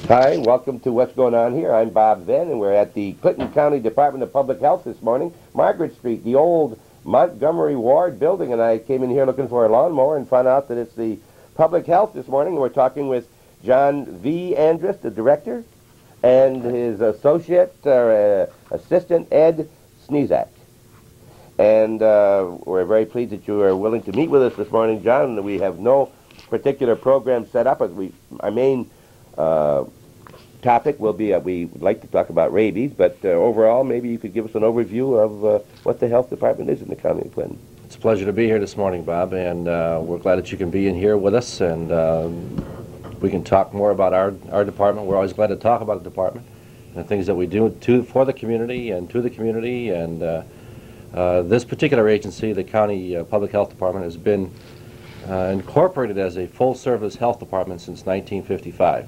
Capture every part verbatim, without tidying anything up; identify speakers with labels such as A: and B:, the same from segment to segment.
A: Hi, welcome to What's Going On Here. I'm Bob Venn, and we're at the Clinton County Department of Public Health this morning, Margaret Street, the old Montgomery Ward building, and I came in here looking for a lawnmower and found out that it's the Public Health this morning. We're talking with John V. Andrus, the director, and his associate, uh, assistant, Ed Sneezak. And uh, we're very pleased that you are willing to meet with us this morning, John. We have no particular program set up. We, our main uh, topic will be, uh, we would like to talk about rabies, but uh, overall, maybe you could give us an overview of uh, what the health department is in the county of Clinton.
B: It's a pleasure to be here this morning, Bob, and uh, we're glad that you can be in here with us, and um, we can talk more about our, our department. We're always glad to talk about the department and the things that we do to, for the community and to the community, and uh, uh, this particular agency, the County uh, Public Health Department, has been uh, incorporated as a full-service health department since nineteen fifty-five.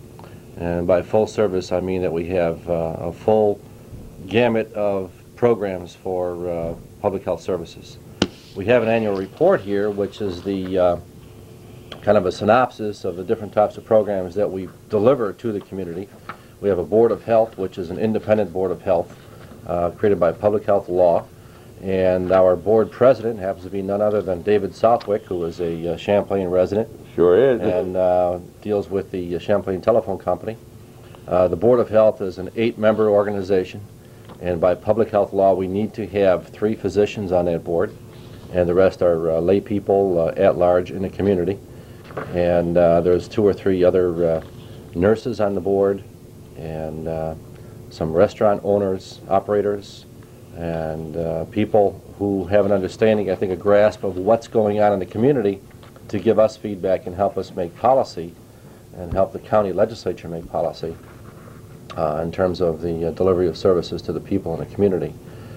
B: And by full service, I mean that we have uh, a full gamut of programs for uh, public health services. We have an annual report here, which is the uh, kind of a synopsis of the different types of programs that we deliver to the community. We have a Board of Health, which is an independent Board of Health uh, created by public health law. And our board president happens to be none other than David Southwick, who is a uh, Champlain resident.
A: Sure is.
B: And uh, deals with the uh, Champlain Telephone Company. Uh, the Board of Health is an eight-member organization, and by public health law we need to have three physicians on that board, and the rest are uh, lay people uh, at large in the community. And uh, there's two or three other uh, nurses on the board, and uh, some restaurant owners, operators, and uh, people who have an understanding, I think, a grasp of what's going on in the community to give us feedback and help us make policy and help the county legislature make policy uh, in terms of the uh, delivery of services to the people in the community.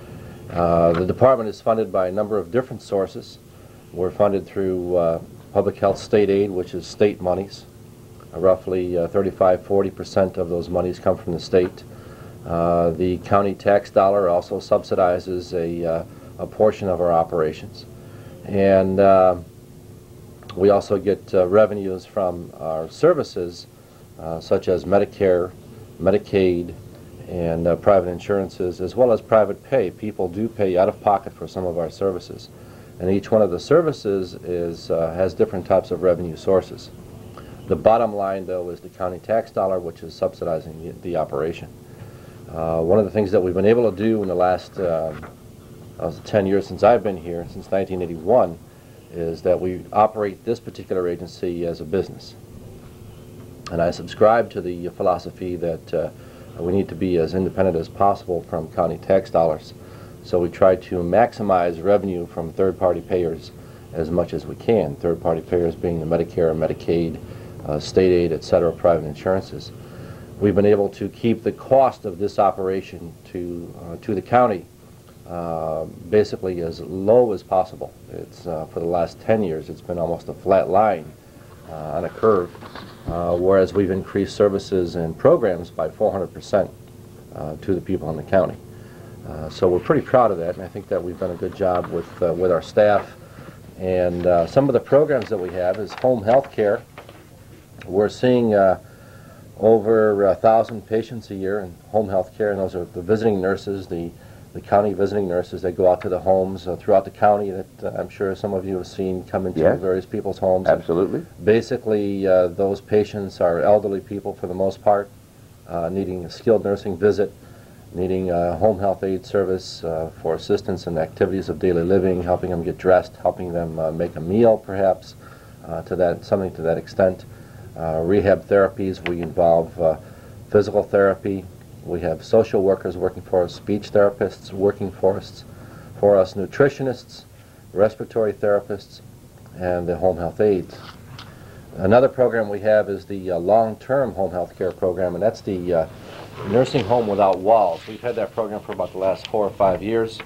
B: Uh, the department is funded by a number of different sources. We're funded through uh, public health state aid, which is state monies. Uh, roughly uh, thirty-five to forty percent of those monies come from the state. Uh, the county tax dollar also subsidizes a, uh, a portion of our operations. And uh, we also get uh, revenues from our services, uh, such as Medicare, Medicaid, and uh, private insurances, as well as private pay. People do pay out of pocket for some of our services. And each one of the services is, uh, has different types of revenue sources. The bottom line, though, is the county tax dollar, which is subsidizing the, the operation. Uh, one of the things that we've been able to do in the last uh, uh, ten years since I've been here, since nineteen eighty-one, is that we operate this particular agency as a business. And I subscribe to the philosophy that uh, we need to be as independent as possible from county tax dollars. So we try to maximize revenue from third-party payers as much as we can, third-party payers being the Medicare, Medicaid, uh, state aid, et cetera, private insurances. We've been able to keep the cost of this operation to, uh, to the county uh, basically as low as possible. It's, uh, for the last ten years, it's been almost a flat line uh, on a curve, uh, whereas we've increased services and programs by four hundred percent uh, to the people in the county. Uh, so we're pretty proud of that, and I think that we've done a good job with, uh, with our staff. And uh, some of the programs that we have is home health care. We're seeing uh, over a thousand patients a year in home health care, and those are the visiting nurses, the, the county visiting nurses that go out to the homes uh, throughout the county that uh, I'm sure some of you have seen come into
A: yes.
B: various people's homes.
A: Absolutely.
B: And basically, uh, those patients are elderly people for the most part, uh, needing a skilled nursing visit, needing a home health aid service uh, for assistance in activities of daily living, helping them get dressed, helping them uh, make a meal perhaps, uh, to that, something to that extent. Uh, rehab therapies, we involve uh, physical therapy. We have social workers working for us, speech therapists working for us, for us nutritionists, respiratory therapists, and the home health aides. Another program we have is the uh, long-term home health care program, and that's the uh, Nursing Home Without Walls. We've had that program for about the last four or five years,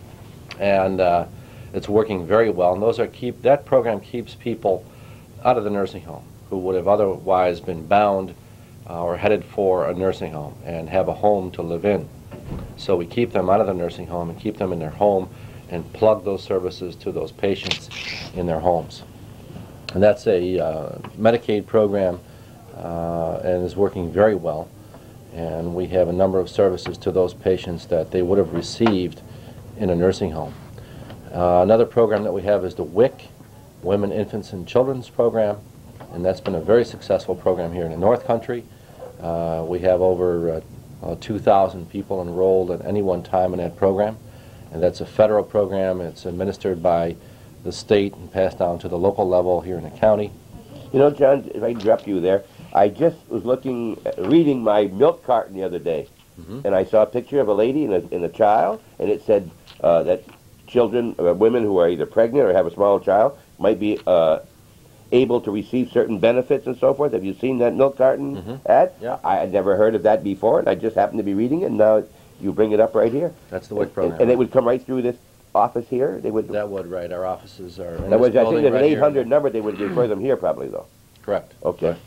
B: and uh, it's working very well. And those are keep that program keeps people out of the nursing home who would have otherwise been bound uh, or headed for a nursing home and have a home to live in. So we keep them out of the nursing home and keep them in their home and plug those services to those patients in their homes. And that's a uh, Medicaid program uh, and is working very well. And we have a number of services to those patients that they would have received in a nursing home. Uh, another program that we have is the W I C, Women, Infants, and Children's Program, and that's been a very successful program here in the North Country. Uh, we have over uh, uh, two thousand people enrolled at any one time in that program, and that's a federal program. It's administered by the state and passed down to the local level here in the county.
A: You know, John, if I interrupt you there, I just was looking, reading my milk carton the other day, mm-hmm. and I saw a picture of a lady and a, and a child, and it said uh, that children, uh, women who are either pregnant or have a small child, might be uh, able to receive certain benefits and so forth. Have you seen that milk carton
B: mm-hmm.
A: ad?
B: Yeah.
A: I had never heard of that before, and I just happened to be reading it, and now you bring it up right here.
B: That's the W I C program.
A: And, and it would come right through this office here? They would.
B: That would, right. Our offices are in
A: That was,
B: this
A: I think
B: building
A: there's
B: right
A: an eight hundred
B: here.
A: number. They would refer them here probably, though.
B: Correct.
A: Okay.
B: Right.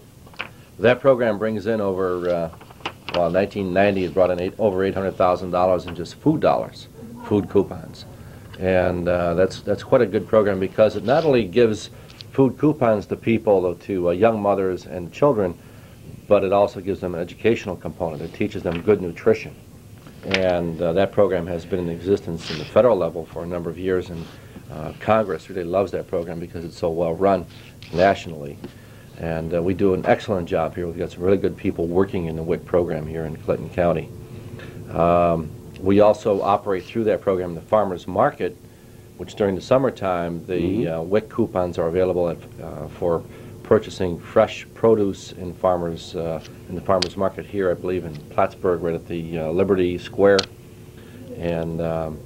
B: That program brings in over, uh, well, nineteen ninety it brought in eight, over eight hundred thousand dollars in just food dollars, food coupons. And uh, that's, that's quite a good program because it not only gives food coupons to people, to uh, young mothers and children, but it also gives them an educational component. It teaches them good nutrition. And uh, that program has been in existence in the federal level for a number of years, and uh, Congress really loves that program because it's so well run nationally. And uh, we do an excellent job here. We've got some really good people working in the W I C program here in Clinton County. Um, we also operate through that program the farmers market, which during the summertime the mm-hmm. uh, W I C coupons are available at, uh, for purchasing fresh produce in farmers uh, in the farmers market here, I believe in Plattsburgh, right at the uh, Liberty Square, and um,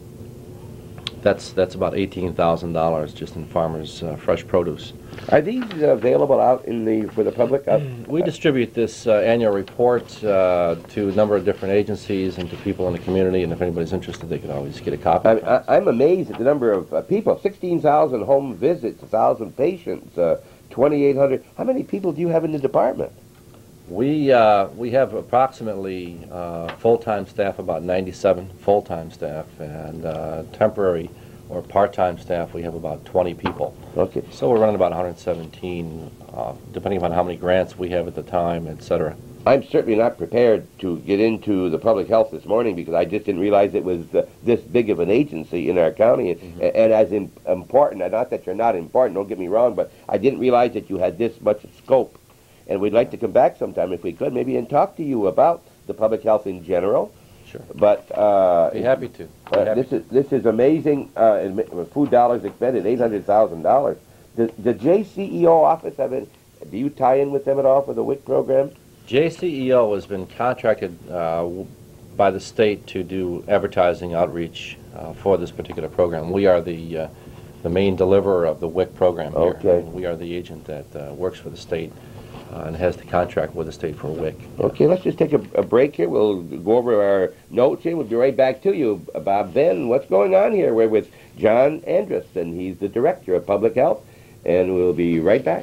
B: that's that's about eighteen thousand dollars just in farmers uh, fresh produce.
A: Are these uh, available out in the for the public? Uh,
B: we distribute this uh, annual report uh, to a number of different agencies and to people in the community, and if anybody's interested, they can always get a copy.
A: I, I, I'm amazed at the number of uh, people. sixteen thousand home visits, one thousand patients, uh, twenty-eight hundred. How many people do you have in the department?
B: We uh, we have approximately uh, full-time staff, about ninety-seven full-time staff, and uh, temporary or part-time staff, we have about twenty people.
A: Okay.
B: So we're running about one hundred seventeen, uh, depending on how many grants we have at the time, et cetera.
A: I'm certainly not prepared to get into the public health this morning because I just didn't realize it was uh, this big of an agency in our county, and, mm-hmm. and as in, important, and not that you're not important, don't get me wrong, but I didn't realize that you had this much scope. And we'd like to come back sometime if we could, maybe, and talk to you about the public health in general.
B: Sure.
A: But uh,
B: be happy to. Be
A: uh,
B: happy
A: this to. is this is amazing. Uh, food dollars expended, eight hundred thousand dollars. The the J C E O office, have been, do you tie in with them at all for the W I C program?
B: J C E O has been contracted uh, by the state to do advertising outreach uh, for this particular program. We are the uh, the main deliverer of the W I C program here.
A: Okay.
B: We are the agent that uh, works for the state uh, and has the contract with the state for W I C.
A: Okay, let's just take a, a break here. We'll go over our notes here. We'll be right back to you. Bob Ben, what's going on here? We're with John Andrus, and he's the Director of Public Health, and we'll be right back.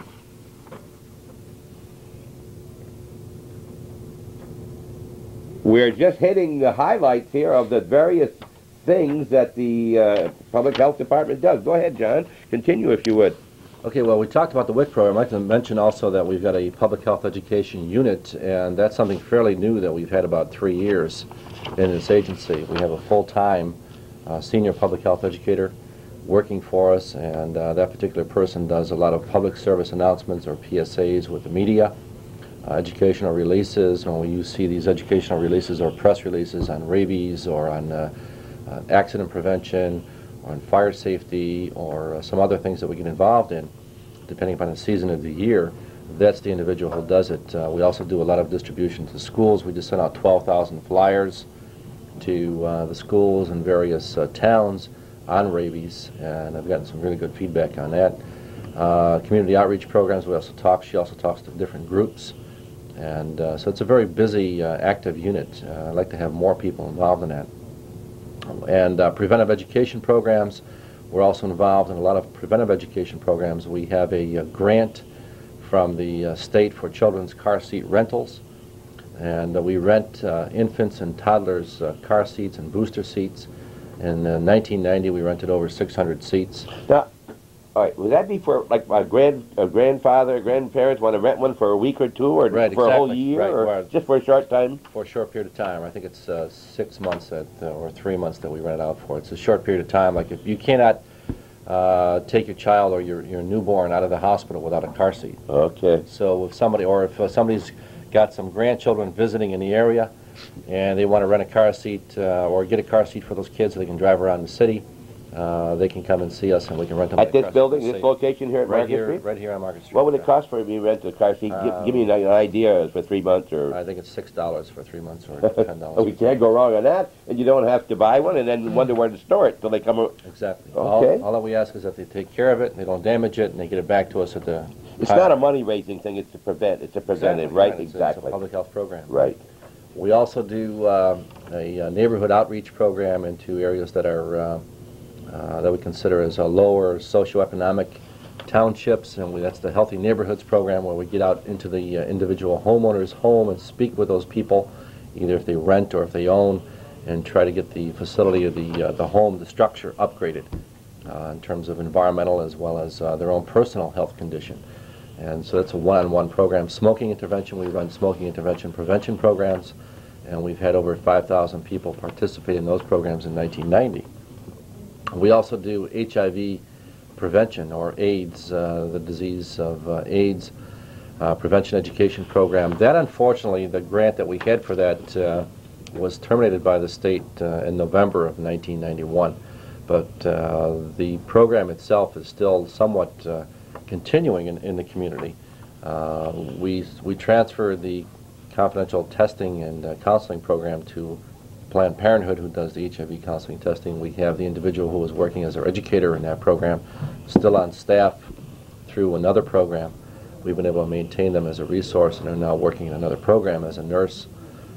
A: We're just hitting the highlights here of the various things that the uh, Public Health Department does. Go ahead, John. Continue if you would.
B: Okay, well, we talked about the W I C program. I'd like to mention also that we've got a public health education unit, and that's something fairly new that we've had about three years in this agency. We have a full-time uh, senior public health educator working for us, and uh, that particular person does a lot of public service announcements or P S As with the media. Uh, educational releases, when you see these educational releases or press releases on rabies or on uh, uh, accident prevention or on fire safety or uh, some other things that we get involved in, depending upon the season of the year, that's the individual who does it. Uh, we also do a lot of distribution to schools. We just sent out twelve thousand flyers to uh, the schools in various uh, towns on rabies, and I've gotten some really good feedback on that. Uh, community outreach programs, we also talk, she also talks to different groups. And uh, so it's a very busy, uh, active unit. Uh, I'd like to have more people involved in that. And uh, preventive education programs, we're also involved in a lot of preventive education programs. We have a, a grant from the uh, state for children's car seat rentals. And uh, we rent uh, infants and toddlers uh, car seats and booster seats. In uh, nineteen ninety, we rented over six hundred seats.
A: Now, All right, would that be for like my grand a grandfather, grandparents want to rent one for a week or two, or
B: Right,
A: for a whole
B: exactly.
A: year,
B: Right,
A: or
B: right.
A: just for a short time?
B: For a short period of time. I think it's uh, six months at, uh, or three months that we rent it out for. It's a short period of time. Like if you cannot uh, take your child or your, your newborn out of the hospital without a car seat.
A: Okay.
B: So if somebody, or if uh, somebody's got some grandchildren visiting in the area and they want to rent a car seat uh, or get a car seat for those kids so they can drive around the city, uh, they can come and see us and we can rent them
A: At
B: a
A: this
B: car
A: building,
B: seat.
A: this location here at
B: right
A: Market
B: here,
A: Street?
B: Right here on Market Street.
A: What would it
B: yeah.
A: cost for me to rent a car seat? Give,
B: Um,
A: give me an, an idea for three months or...
B: I think it's six dollars for three months or ten dollars.
A: Oh, we can't go wrong on that, and you don't have to buy one and then wonder where to store it till they come...
B: Exactly.
A: Okay.
B: All, all that we ask is that they take care of it, and they don't damage it, and they get it back to us at the...
A: It's not a money-raising thing, it's a prevent, it's a preventive,
B: Exactly,
A: right?
B: It's a- It's
A: Exactly.
B: a public health program.
A: Right.
B: We also do uh, a, uh neighborhood outreach program into areas that are uh, uh, that we consider as uh, lower socioeconomic townships, and we, that's the Healthy Neighborhoods program, where we get out into the uh, individual homeowner's home and speak with those people, either if they rent or if they own, and try to get the facility of the uh, the home, the structure, upgraded uh, in terms of environmental as well as uh, their own personal health condition. And so that's a one-on-one program. Smoking intervention, we run smoking intervention prevention programs, and we've had over five thousand people participate in those programs in nineteen ninety. We also do H I V prevention, or AIDS, uh, the disease of uh, AIDS, uh, prevention education program. That, unfortunately, the grant that we had for that uh, was terminated by the state uh, in November of nineteen ninety-one. But uh, the program itself is still somewhat uh, continuing in, in the community. Uh, we, we transfer the confidential testing and uh, counseling program to Planned Parenthood, who does the H I V counseling testing. We have the individual who was working as our educator in that program still on staff through another program. We've been able to maintain them as a resource and are now working in another program as a nurse.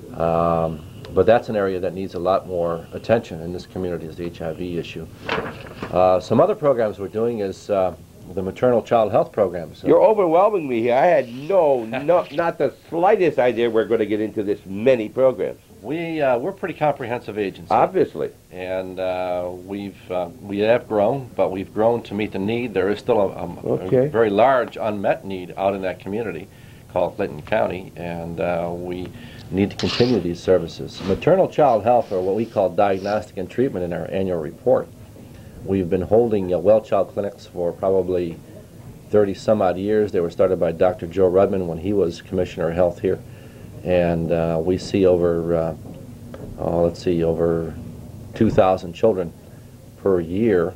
B: Um, but that's an area that needs a lot more attention in this community, is the H I V issue. Uh, some other programs we're doing is uh, the maternal child health program. So
A: You're overwhelming me here. I had no, no, not the slightest idea we're going to get into this many programs.
B: we uh, we're a pretty comprehensive agency.
A: Obviously.
B: And uh, we've uh, we have grown, but we've grown to meet the need. There is still a, a,
A: Okay.
B: a very large unmet need out in that community called Clinton County, and uh, we need to continue these services. Maternal child health, or what we call diagnostic and treatment, in our annual report. We've been holding uh, well child clinics for probably thirty some odd years. They were started by Doctor Joe Rudman when he was Commissioner of Health here. And uh, we see over, uh, oh, let's see, over two thousand children per year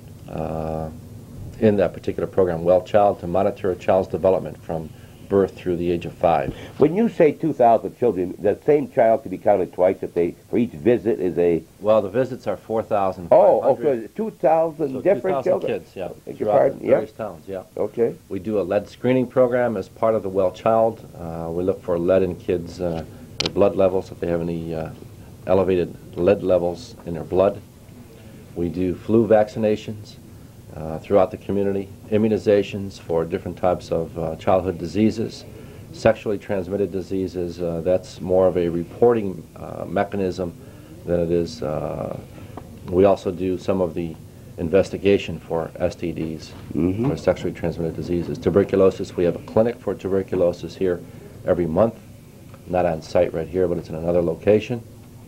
B: uh, in that particular program, Well Child, to monitor a child's development from birth through the age of five.
A: When you say two thousand children, the same child can be counted twice if they, for each visit is a...
B: Well, the visits are four thousand five hundred.
A: Oh, okay, two thousand
B: So
A: different
B: two thousand
A: children?
B: kids, yeah,
A: Beg your
B: throughout
A: pardon?
B: the
A: Yeah.
B: various towns, yeah.
A: Okay.
B: We do a lead screening program as part of the Well Child. Uh, we look for lead in kids' uh, their blood levels, if they have any uh, elevated lead levels in their blood. We do flu vaccinations uh, throughout the community, immunizations for different types of uh, childhood diseases, sexually transmitted diseases. Uh, that's more of a reporting uh, mechanism than it is. Uh, we also do some of the investigation for S T Ds,
A: Mm-hmm.
B: or sexually transmitted diseases. Tuberculosis, we have a clinic for tuberculosis here every month, not on site right here, but it's in another location.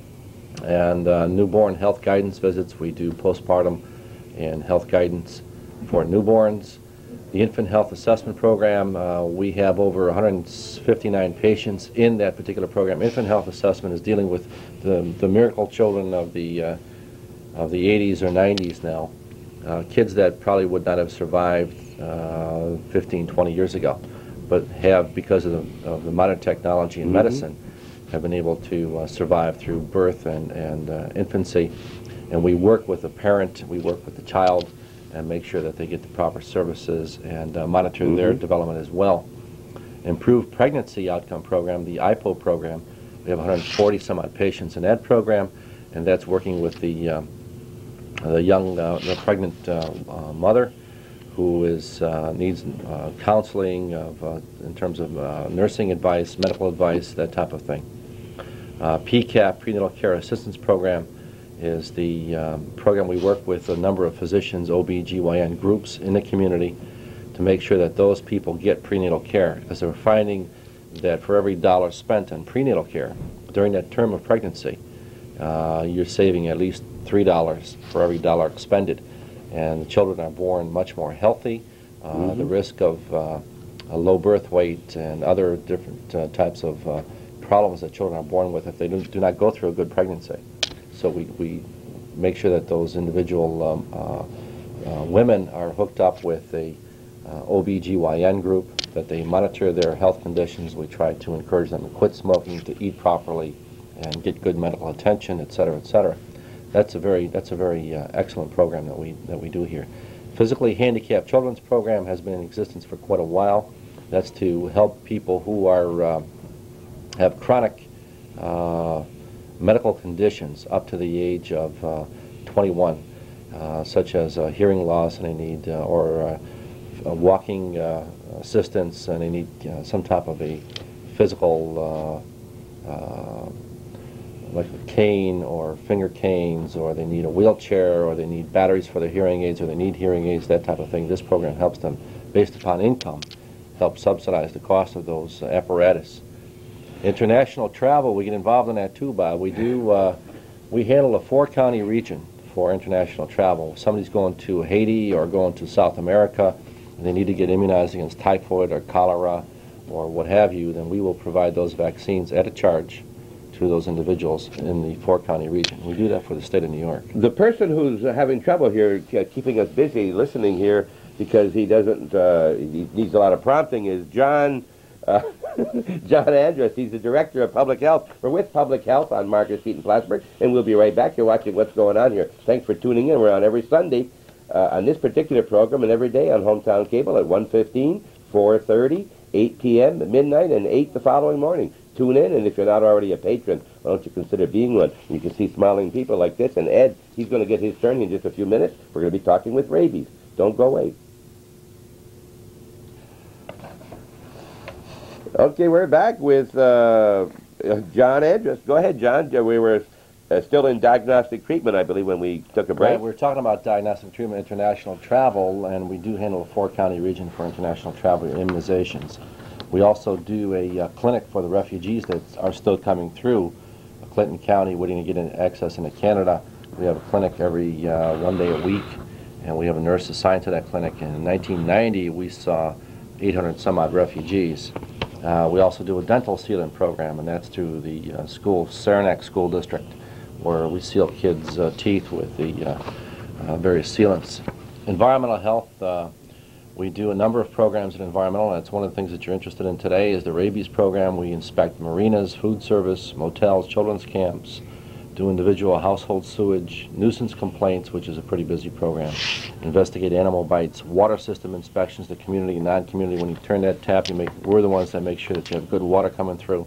B: And uh, newborn health guidance visits, we do postpartum and health guidance for newborns. The infant health assessment program, uh, we have over one hundred fifty-nine patients in that particular program. Infant health assessment is dealing with the, the miracle children of the, uh, of the eighties or nineties now. Uh, kids that probably would not have survived uh, fifteen, twenty years ago, but have, because of the, of the modern technology and
A: Mhm.
B: medicine, have been able to uh, survive through birth and, and uh, infancy. And we work with the parent, we work with the child, and make sure that they get the proper services and uh, monitor
A: Mhm.
B: their development as well. Improved pregnancy outcome program, the I P O program. We have one hundred forty some odd patients in that program, and that's working with the um, the young, uh, the pregnant uh, uh, mother who is uh, needs uh, counseling of, uh, in terms of uh, nursing advice, medical advice, that type of thing. Uh, P C A P, prenatal care assistance program, is the um, program we work with a number of physicians, O B G Y N groups in the community to make sure that those people get prenatal care, because they're finding that for every dollar spent on prenatal care during that term of pregnancy, uh, you're saving at least three dollars for every dollar expended. And the children are born much more healthy. Uh, mm-hmm. The risk of uh, a low birth weight and other different uh, types of uh, problems that children are born with if they do, do not go through a good pregnancy. So we, we make sure that those individual um, uh, uh, women are hooked up with a uh, O B G Y N group, that they monitor their health conditions. We try to encourage them to quit smoking, to eat properly, and get good medical attention, et cetera, et cetera. That's a very, that's a very uh, excellent program that we, that we do here. Physically Handicapped Children's Program has been in existence for quite a while. That's to help people who are uh, have chronic uh, medical conditions up to the age of uh, twenty-one, uh, such as uh, hearing loss, and they need uh, or uh, walking uh, assistance, and they need uh, some type of a physical, uh, uh, like a cane or finger canes, or they need a wheelchair, or they need batteries for their hearing aids, or they need hearing aids, that type of thing. This program helps them, based upon income, help subsidize the cost of those uh, apparatus. International travel, we get involved in that too, Bob. We do, uh, we handle a four-county region for international travel. If somebody's going to Haiti or going to South America, and they need to get immunized against typhoid or cholera or what have you, then we will provide those vaccines at a charge to those individuals in the four-county region. We do that for the state of New York.
A: The person who's uh, having trouble here, uh, keeping us busy, listening here, because he doesn't, uh, he needs a lot of prompting, is John uh, John Andrus. He's the Director of Public Health. We're with Public Health on Market Street in Plattsburgh, and we'll be right back. You're watching What's Going On here. Thanks for tuning in. We're on every Sunday uh, on this particular program, and every day on Hometown Cable at one fifteen, four thirty, eight p m, midnight, and eight the following morning. Tune in, and if you're not already a patron, why don't you consider being one? You can see smiling people like this, and Ed, he's going to get his turn in just a few minutes. We're going to be talking with Rabies. Don't go away. Okay, we're back with uh, John Andrus. Go ahead, John. We were uh, still in diagnostic treatment, I believe, when we took a break.
B: Right, we were talking about diagnostic treatment, international travel, and we do handle a four-county region for international travel immunizations. We also do a uh, clinic for the refugees that are still coming through Clinton County, waiting to get in access into Canada. We have a clinic every uh, one day a week, and we have a nurse assigned to that clinic. And in nineteen ninety, we saw eight hundred some odd refugees. Uh, we also do a dental sealant program, and that's through the uh, school, Saranac School District, where we seal kids' uh, teeth with the uh, uh, various sealants. Environmental health, uh, we do a number of programs in environmental, and that's one of the things that you're interested in today is the Rabies program. We inspect marinas, food service, motels, children's camps, do individual household sewage, nuisance complaints, which is a pretty busy program, investigate animal bites, water system inspections, the community and non-community. When you turn that tap, you make, we're the ones that make sure that you have good water coming through.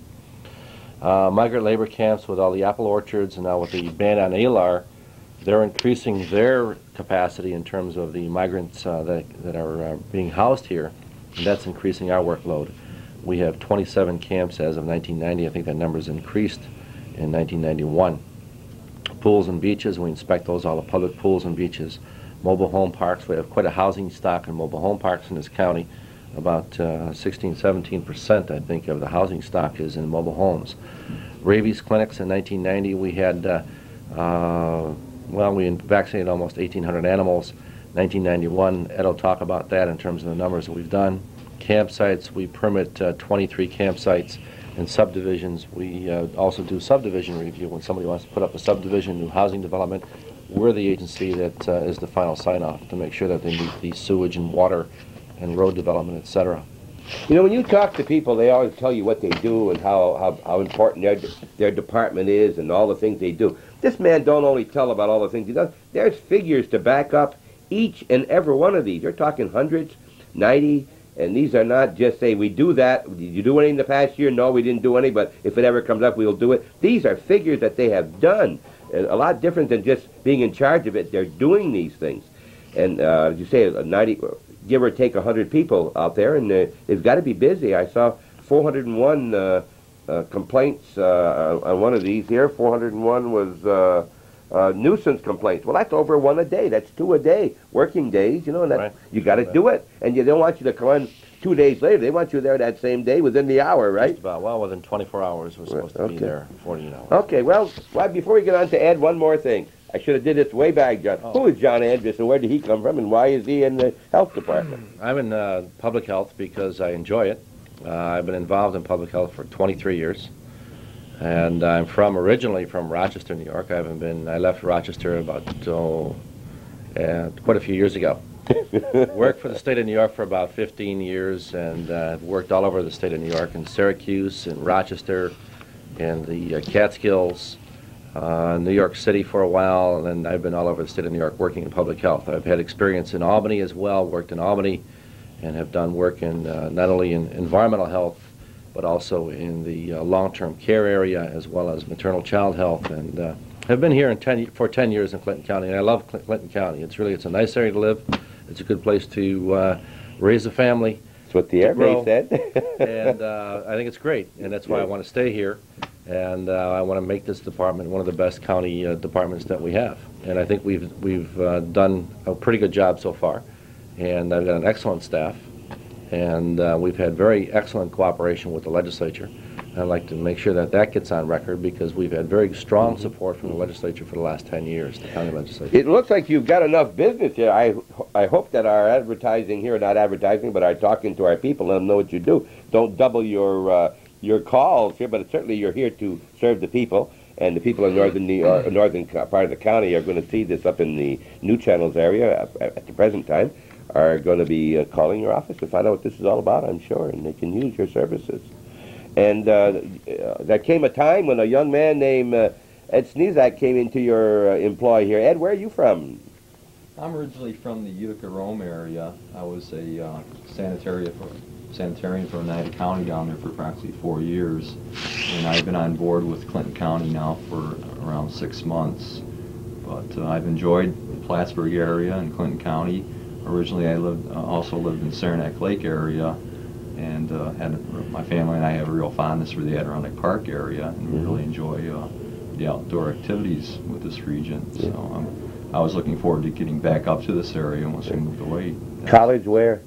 B: Uh, migrant labor camps with all the apple orchards, and now with the ban on A L A R, they're increasing their capacity in terms of the migrants uh, that, that are uh, being housed here, and that's increasing our workload. We have twenty-seven camps as of nineteen ninety. I think that number's increased in nineteen ninety-one. Pools and beaches, we inspect those, all the public pools and beaches. Mobile home parks, we have quite a housing stock in mobile home parks in this county. About uh, sixteen, seventeen percent, I think, of the housing stock is in mobile homes. Rabies clinics in nineteen ninety, we had, uh, uh, well, we vaccinated almost eighteen hundred animals. nineteen ninety-one, Ed will talk about that in terms of the numbers that we've done. Campsites, we permit uh, twenty-three campsites. In subdivisions, we uh, also do subdivision review. When somebody wants to put up a subdivision, new housing development, we're the agency that uh, is the final sign-off to make sure that they meet the sewage and water and road development, et cetera.
A: You know, when you talk to people, they always tell you what they do and how, how, how important their, their department is and all the things they do. This man don't only tell about all the things he does. There's figures to back up each and every one of these. You're talking hundreds, ninety, and these are not just say, we do that. Did you do any in the past year? No, we didn't do any, but if it ever comes up, we'll do it. These are figures that they have done. And a lot different than just being in charge of it. They're doing these things. And uh, you say ninety, give or take one hundred people out there, and uh, they've got to be busy. I saw four hundred one uh, uh, complaints uh, on one of these here. four hundred one was uh, uh, nuisance complaints. Well, that's over one a day. That's two a day, working days, you know, and that,
B: Right.
A: you got to do it. And you don't want you to come in two days later. They want you there that same day within the hour, right?
B: Just about, well, within twenty-four hours, we're supposed to
A: Okay.
B: be there, fourteen hours.
A: Okay, well, well, before we get on to add one more thing, I should have did this way back, John.
B: Oh.
A: Who is John Andrus, and where did he come from, and why is he in the health department?
B: I'm in uh, public health because I enjoy it. Uh, I've been involved in public health for twenty-three years. And I'm from, originally from Rochester, New York. I haven't been, I left Rochester about, oh, uh, quite a few years ago. Worked for the state of New York for about fifteen years, and uh, worked all over the state of New York, in Syracuse, in Rochester, in the uh, Catskills, uh, New York City for a while, and then I've been all over the state of New York working in public health. I've had experience in Albany as well, worked in Albany, and have done work in uh, not only in environmental health, but also in the uh, long-term care area, as well as maternal child health, and uh, have been here in ten, for ten years in Clinton County, and I love Cl Clinton County. It's really, it's a nice area to live. It's a good place to uh, raise a family.
A: That's what the Air Base said.
B: And uh, I think it's great, and that's why I want to stay here, and uh, I want to make this department one of the best county uh, departments that we have. And I think we've, we've uh, done a pretty good job so far, and I've got an excellent staff. And uh, we've had very excellent cooperation with the legislature. I'd like to make sure that that gets on record, because we've had very strong support from the legislature for the last ten years, the county legislature.
A: It looks like you've got enough business here. I, I hope that our advertising here, not advertising, but our talking to our people, let them know what you do. Don't double your, uh, your calls here, but certainly you're here to serve the people. And the people in northern New York, northern part of the county are going to see this up in the New Channels area at, at the present time. Are going to be uh, calling your office to find out what this is all about, I'm sure, and they can use your services. And uh, uh, there came a time when a young man named uh, Ed Sneezak came into your uh, employ here. Ed, where are you from?
C: I'm originally from the Utica Rome area. I was a uh, sanitarian for sanitarian for Oneida County down there for approximately four years, and I've been on board with Clinton County now for around six months. But uh, I've enjoyed the Plattsburgh area and Clinton County. Originally, I lived, uh, also lived in Saranac Lake area, and uh, had my family and I have a real fondness for the Adirondack Park area, and we really enjoy uh, the outdoor activities with this region. So um, I was looking forward to getting back up to this area once we moved away.
A: College where?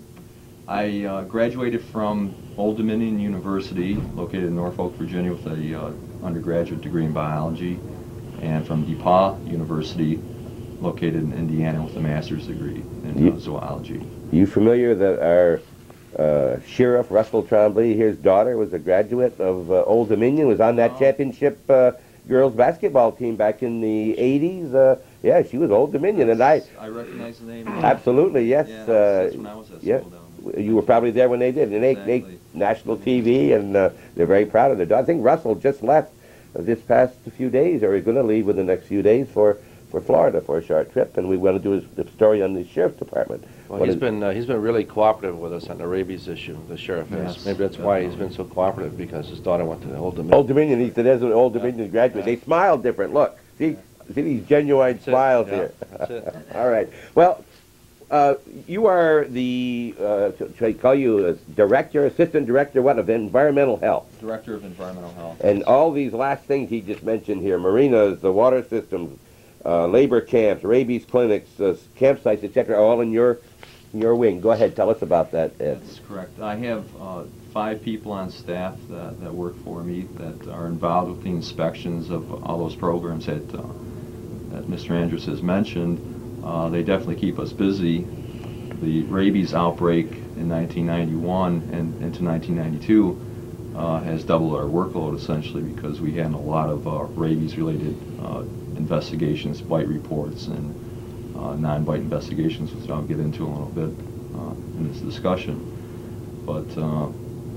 C: I uh, graduated from Old Dominion University, located in Norfolk, Virginia, with a uh, undergraduate degree in biology, and from DePauw University, located in Indiana, with a master's degree in
A: you,
C: uh, zoology.
A: You familiar that our uh, sheriff, Russell Trombley, his daughter, was a graduate of uh, Old Dominion, was on that
C: Oh.
A: championship uh, girls basketball team back in the eighties? Uh, yeah, she was Old Dominion, and I...
C: I recognize the name.
A: Absolutely, yes.
C: Yeah,
A: uh,
C: that's when I was at
A: yeah.
C: school down there.
A: You were probably there when they did, and they,
C: Exactly.
A: they national T V, and uh, they're very proud of their daughter. I think Russell just left this past few days, or he's going to leave within the next few days for for Florida for a short trip, and we want to do his, the story on the sheriff's department.
B: Well,
A: What
B: he's
A: is-
B: been uh, he's been really cooperative with us on the rabies issue. The sheriff has.
C: Yes,
B: Maybe that's why he's been so cooperative, because his daughter went to the Old Dominion.
A: Old Dominion, he said, as an Old Dominion graduate. They smile different. Look, see, see these genuine
B: That's it.
A: smiles
B: Yeah,
A: here.
B: that's it.
A: All right. Well, uh, you are the, uh, should I call you a director, assistant director, what, of environmental health?
C: Director of Environmental Health.
A: And all these last things he just mentioned here, marinas, the water systems, uh, labor camps, rabies clinics, uh, campsites, et cetera, all in your in your wing. Go ahead, tell us about that, Ed.
C: That's correct. I have uh, five people on staff that, that work for me that are involved with the inspections of all those programs that, uh, that Mister Andrus has mentioned. Uh, they definitely keep us busy. The rabies outbreak in nineteen ninety-one and into nineteen ninety-two uh, has doubled our workload essentially, because we handle a lot of uh, rabies-related uh, investigations, bite reports, and uh, non-bite investigations, which I'll get into a little bit uh, in this discussion. But uh,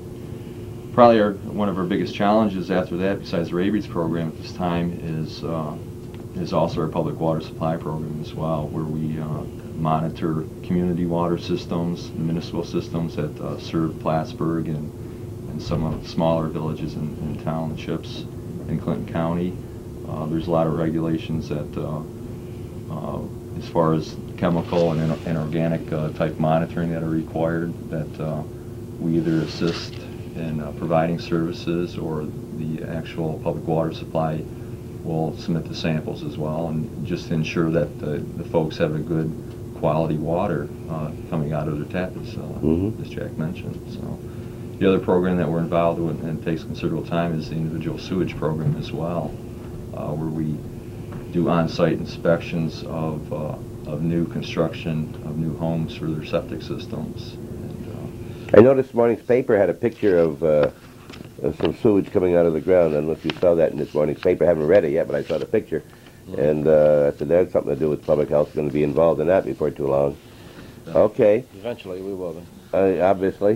C: probably our, one of our biggest challenges after that, besides the rabies program at this time, is uh, is also our public water supply program as well, where we uh, monitor community water systems, municipal systems that uh, serve Plattsburgh and, and some of the smaller villages and, and townships in Clinton County. Uh, there's a lot of regulations that, uh, uh, as far as chemical and, and organic uh, type monitoring that are required, that uh, we either assist in uh, providing services, or the actual public water supply we'll submit the samples as well, and just to ensure that the, the folks have a good quality water uh, coming out of their tap, as, uh,
A: mm-hmm.
C: as Jack mentioned. So the other program that we're involved with and takes considerable time is the individual sewage program as well, uh, where we do on-site inspections of, uh, of new construction, of new homes for their septic systems. And, uh,
A: I noticed this morning's paper had a picture of, uh, of some sewage coming out of the ground. I don't know if you saw that in this morning's paper. I haven't read it yet, but I saw the picture. Mm-hmm. And uh, I said, that had something to do with public health. Going to be involved in that before too long.
C: yeah.
A: Okay.
B: Eventually we will then.
A: Uh, obviously.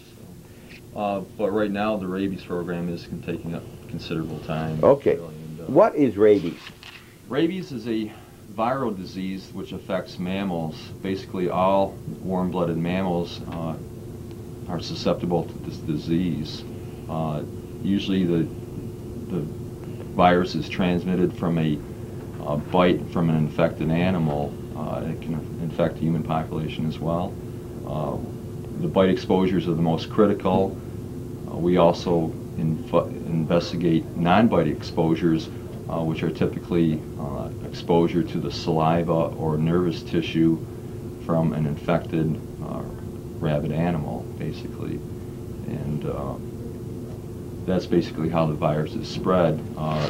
C: Uh, but right now the rabies program is taking up considerable time.
A: Okay.
C: Really, and, uh,
A: what is rabies?
C: Rabies is a viral disease which affects mammals. Basically all warm-blooded mammals uh, are susceptible to this disease. Uh, usually the, the virus is transmitted from a, a bite from an infected animal. Uh, it can infect the human population as well. Uh, the bite exposures are the most critical. Uh, we also investigate non-bite exposures, uh, which are typically uh, exposure to the saliva or nervous tissue from an infected uh, rabid animal, basically. And uh, that's basically how the virus is spread. Uh,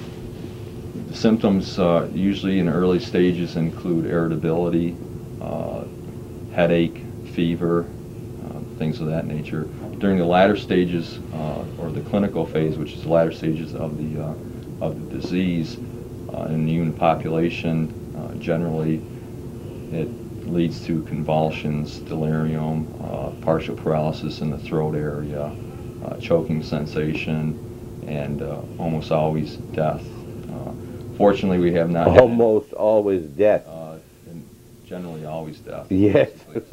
C: the symptoms uh, usually in early stages include irritability, uh, headache, fever, uh, things of that nature. During the latter stages, uh, or the clinical phase, which is the latter stages of the uh, of the disease, uh, in the human population, uh, generally it leads to convulsions, delirium, uh, partial paralysis in the throat area, uh, choking sensation, and uh, almost always death. Uh, fortunately, we have not
A: almost had, always death.
C: Uh, and generally, always death.
A: Yes.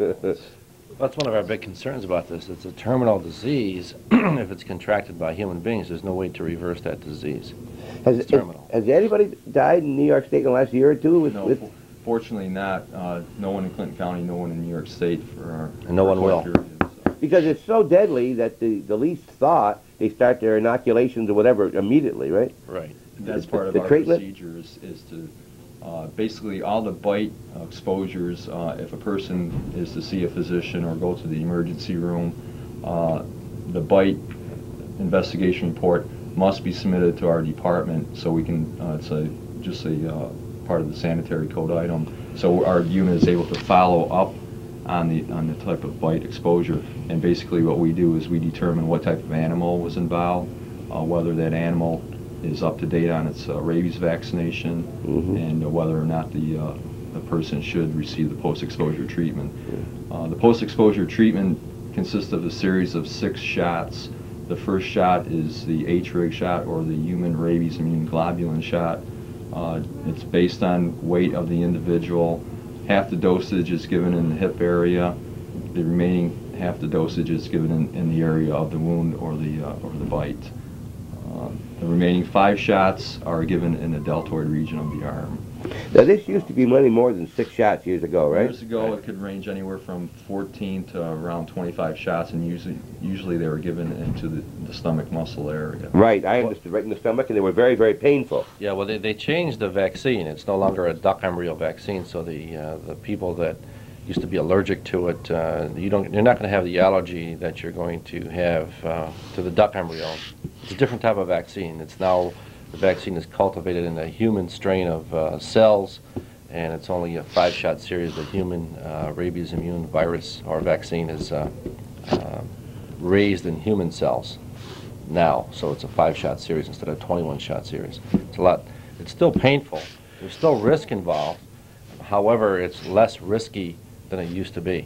B: That's one of our big concerns about this. It's a terminal disease. If it's contracted by human beings, there's no way to reverse that disease.
A: Has,
B: it's terminal.
A: Has, has anybody died in New York State in the last year or two? With,
C: no,
A: with
C: for, fortunately not. Uh, no one in Clinton County, no one in New York State for our...
B: And no one will.
C: Period, so.
A: Because it's so deadly that the, the least thought, they start their inoculations or whatever immediately, right?
B: Right.
C: That's part of
A: the
C: our
A: treatment?
C: procedure is, is to uh, basically all the bite exposures, uh, if a person is to see a physician or go to the emergency room, uh, the bite investigation report must be submitted to our department so we can, uh, it's a, just a uh, part of the sanitary code item, so our unit is able to follow up on the on the type of bite exposure. And basically what we do is we determine what type of animal was involved, uh, whether that animal is up to date on its uh, rabies vaccination, mm-hmm. and uh, whether or not the uh, the person should receive the post-exposure treatment. Uh, the post-exposure treatment consists of a series of six shots. The first shot is the H R I G shot, or the human rabies immune globulin shot. Uh, it's based on weight of the individual. Half the dosage is given in the hip area. The remaining half the dosage is given in, in the area of the wound or the uh, or the bite. Uh, the remaining five shots are given in the deltoid region of the arm.
A: Now this used to be many more than six shots years ago, right?
C: Years ago, it could range anywhere from fourteen to around twenty-five shots, and usually, usually they were given into the, the stomach muscle area.
A: Right, I understood, right in the stomach, and they were very, very painful.
B: Yeah, well, they, they changed the vaccine. It's no longer a duck embryo vaccine, so the uh, the people that used to be allergic to it, uh, you don't, you're not going to have the allergy that you're going to have uh, to the duck embryo. It's a different type of vaccine. It's now, the vaccine is cultivated in a human strain of uh, cells, and it's only a five-shot series. The human uh, rabies immune virus or vaccine is uh, uh, raised in human cells now, so it's a five-shot series instead of a twenty-one shot series. It's a lot. It's still painful. There's still risk involved. However, it's less risky than it used to be.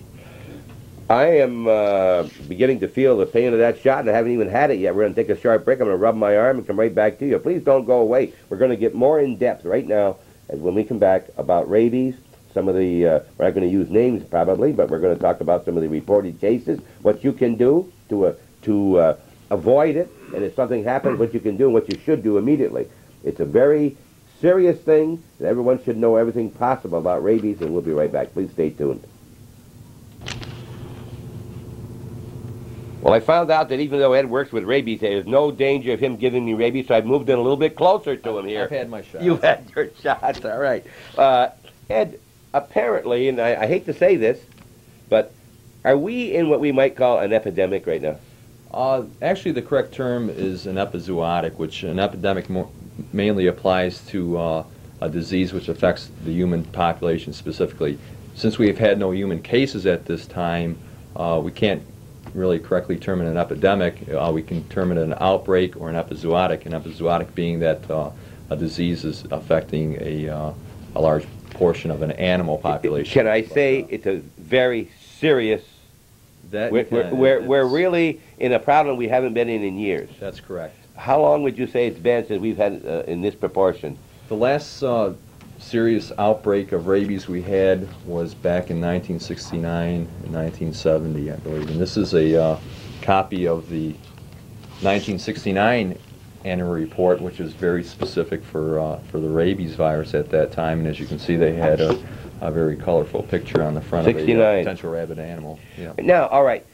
A: I am uh, beginning to feel the pain of that shot, and I haven't even had it yet. We're going to take a sharp break. I'm going to rub my arm and come right back to you. Please don't go away. We're going to get more in depth right now, and when we come back, about rabies. Some of the, uh, we're not going to use names probably, but we're going to talk about some of the reported cases, what you can do to, uh, to uh, avoid it, and if something happens, what you can do and what you should do immediately. It's a very serious thing, and everyone should know everything possible about rabies, and we'll be right back. Please stay tuned. Well, I found out that even though Ed works with rabies, there's no danger of him giving me rabies, so I've moved in a little bit closer to him here.
B: I've had my shot.
A: You've had your shots, all right. Uh, Ed, apparently, and I, I hate to say this, but are we in what we might call an epidemic right now?
C: Uh, actually, the correct term is an epizootic, which an epidemic mo mainly applies to uh, a disease which affects the human population specifically. Since we've had no human cases at this time, uh, we can't really correctly determine an epidemic. Uh, we can determine an outbreak or an epizootic, an epizootic being that uh, a disease is affecting a, uh, a large portion of an animal population.
A: Can I say it's a very serious...
C: That
A: we're, we're, we're, we're really in a problem we haven't been in in years.
C: That's correct.
A: How long would you say it's been since we've had uh, in this proportion?
C: The last uh, serious outbreak of rabies we had was back in nineteen sixty-nine and nineteen seventy, I believe. And this is a uh, copy of the nineteen sixty-nine annual report, which is very specific for uh, for the rabies virus at that time. And as you can see, they had a, a very colorful picture on the front of a uh, potential rabid animal. Yeah.
A: Now, all right.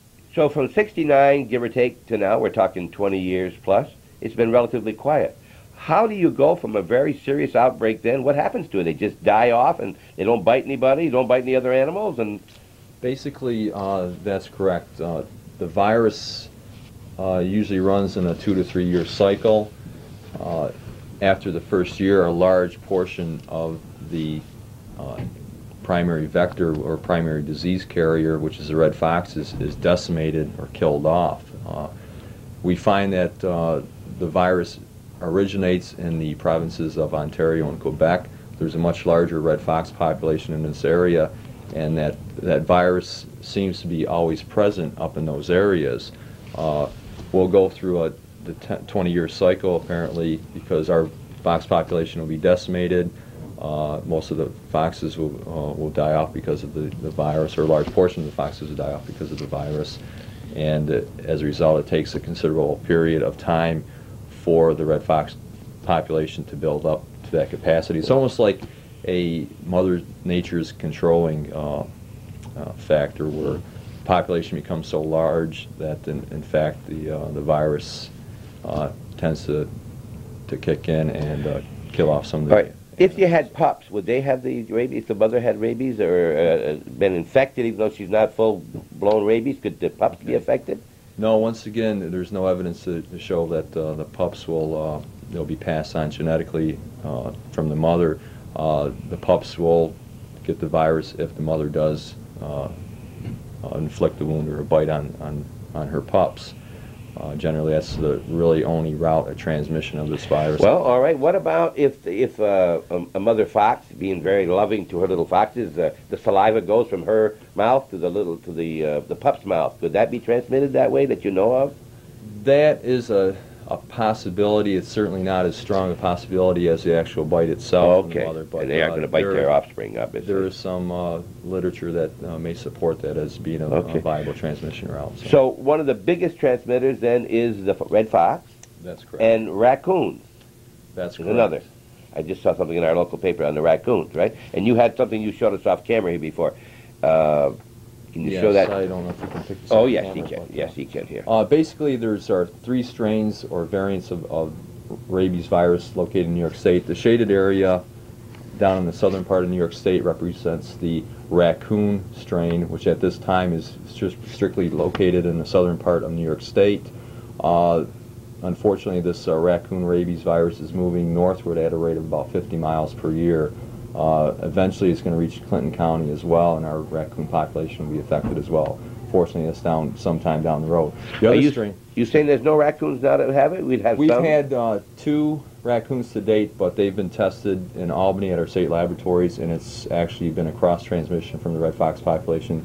A: So from sixty-nine, give or take, to now, we're talking twenty years plus, it's been relatively quiet. How do you go from a very serious outbreak then? What happens to it? They just die off and they don't bite anybody, don't bite any other animals? And
C: basically, uh, that's correct. Uh, the virus uh, usually runs in a two to three year cycle. Uh, after the first year, a large portion of the uh, primary vector or primary disease carrier, which is the red fox, is, is decimated or killed off. Uh, we find that uh, the virus originates in the provinces of Ontario and Quebec. There's a much larger red fox population in this area, and that, that virus seems to be always present up in those areas. Uh, we'll go through a the twenty year cycle apparently, because our fox population will be decimated. Uh, most of the foxes will, uh, will die off because of the, the virus, or a large portion of the foxes will die off because of the virus. And uh, as a result, it takes a considerable period of time for the red fox population to build up to that capacity. It's almost like a Mother Nature's controlling uh, uh, factor, where the population becomes so large that in, in fact the, uh, the virus uh, tends to, to kick in and uh, kill off some of the...
A: All right. If you had pups, would they have the rabies? If the mother had rabies or uh, been infected, even though she's not full-blown rabies, could the pups be affected?
C: No. Once again, there's no evidence to, to show that uh, the pups will uh, they'll be passed on genetically uh, from the mother. Uh, the pups will get the virus if the mother does uh, uh, inflict a wound or a bite on on, on her pups. Uh, generally, that's the really only route of transmission of this virus.
A: Well, all right. What about if if uh, a, a mother fox, being very loving to her little foxes, uh, the saliva goes from her mouth to the little to the uh, the pup's mouth? Could that be transmitted that way that you know of?
C: That is a a possibility. It's certainly not as strong a possibility as the actual bite itself.
A: Okay.
C: From the mother, but,
A: and they aren't
C: uh,
A: going to bite
C: there,
A: their offspring, obviously.
C: There is some uh, literature that uh, may support that as being a,
A: okay.
C: a viable transmission route.
A: So. so one of the biggest transmitters then is the red fox.
C: That's correct.
A: And raccoons.
C: That's correct.
A: Another. I just saw something in our local paper on the raccoons, right? And you had something you showed us off camera here before. Uh, Can you
C: yes,
A: show that?
C: I don't know if you can pick this
A: Oh,
C: up
A: yes,
C: on
A: he
C: camera,
A: can.
C: but,
A: Yes,
C: uh,
A: he can here.
C: Uh, basically, there's are three strains or variants of, of rabies virus located in New York State. The shaded area down in the southern part of New York State represents the raccoon strain, which at this time is just strictly located in the southern part of New York State. Uh, unfortunately, this uh, raccoon rabies virus is moving northward at a rate of about fifty miles per year. Uh, eventually, it's going to reach Clinton County as well, and our raccoon population will be affected as well. Fortunately, that's down sometime down the road. The
A: Are
C: other
A: you,
C: strain,
A: you saying there's no raccoons now that have it? We'd have
C: we've
A: some.
C: had uh, two raccoons to date, but they've been tested in Albany at our state laboratories, and it's actually been a cross transmission from the red fox population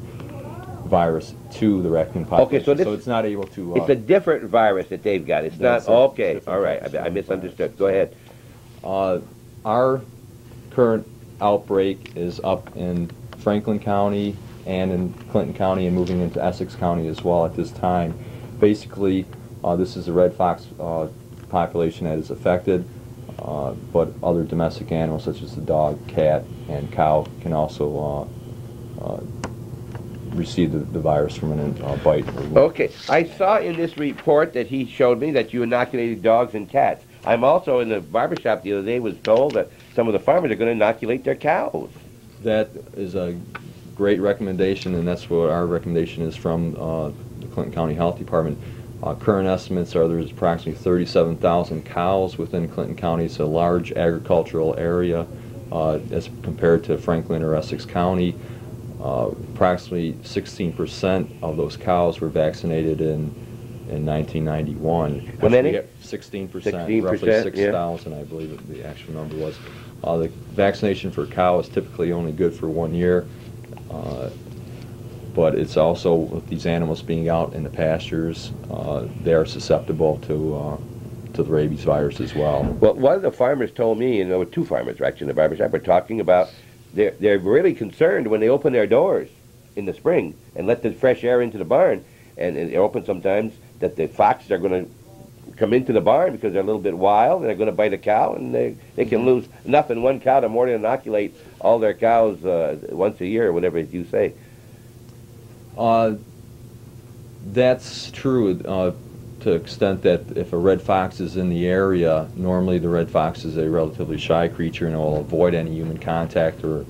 C: virus to the raccoon population.
A: Okay, so, this,
C: so it's not able to. Uh,
A: it's a different virus that they've got. It's not.
C: That's it.
A: Okay,
C: Different
A: all right.
C: virus,
A: I, I misunderstood.
C: virus.
A: Go ahead.
C: Uh, our current outbreak is up in Franklin County and in Clinton County and moving into Essex County as well at this time. Basically, uh, this is the red fox uh, population that is affected, uh, but other domestic animals such as the dog, cat, and cow can also uh, uh, received the, the virus from an uh, bite.
A: Okay. I saw in this report that he showed me that you inoculated dogs and cats. I'm also in the barbershop the other day was told that some of the farmers are going to inoculate their cows.
C: That is a great recommendation, and that's what our recommendation is from uh, the Clinton County Health Department. Uh, current estimates are there's approximately thirty-seven thousand cows within Clinton County. It's a large agricultural area uh, as compared to Franklin or Essex County. Uh, approximately sixteen percent of those cows were vaccinated in in nineteen ninety-one.
A: How many?
C: sixteen percent,
A: sixteen percent,
C: roughly six thousand,
A: yeah.
C: I believe the actual number was. Uh, the vaccination for cow is typically only good for one year. Uh, but it's also, with these animals being out in the pastures, uh, they are susceptible to uh, to the rabies virus as well.
A: Well, one of the farmers told me, and there were two farmers actually in the barbershop, were talking about they're, they're really concerned when they open their doors in the spring and let the fresh air into the barn, and, and they open sometimes, that the foxes are going to come into the barn because they're a little bit wild and they're going to bite a cow, and they, they can lose enough in one cow to more than inoculate all their cows uh, once a year, or whatever you say.
C: Uh, that's true uh, to the extent that if a red fox is in the area, normally the red fox is a relatively shy creature and will avoid any human contact or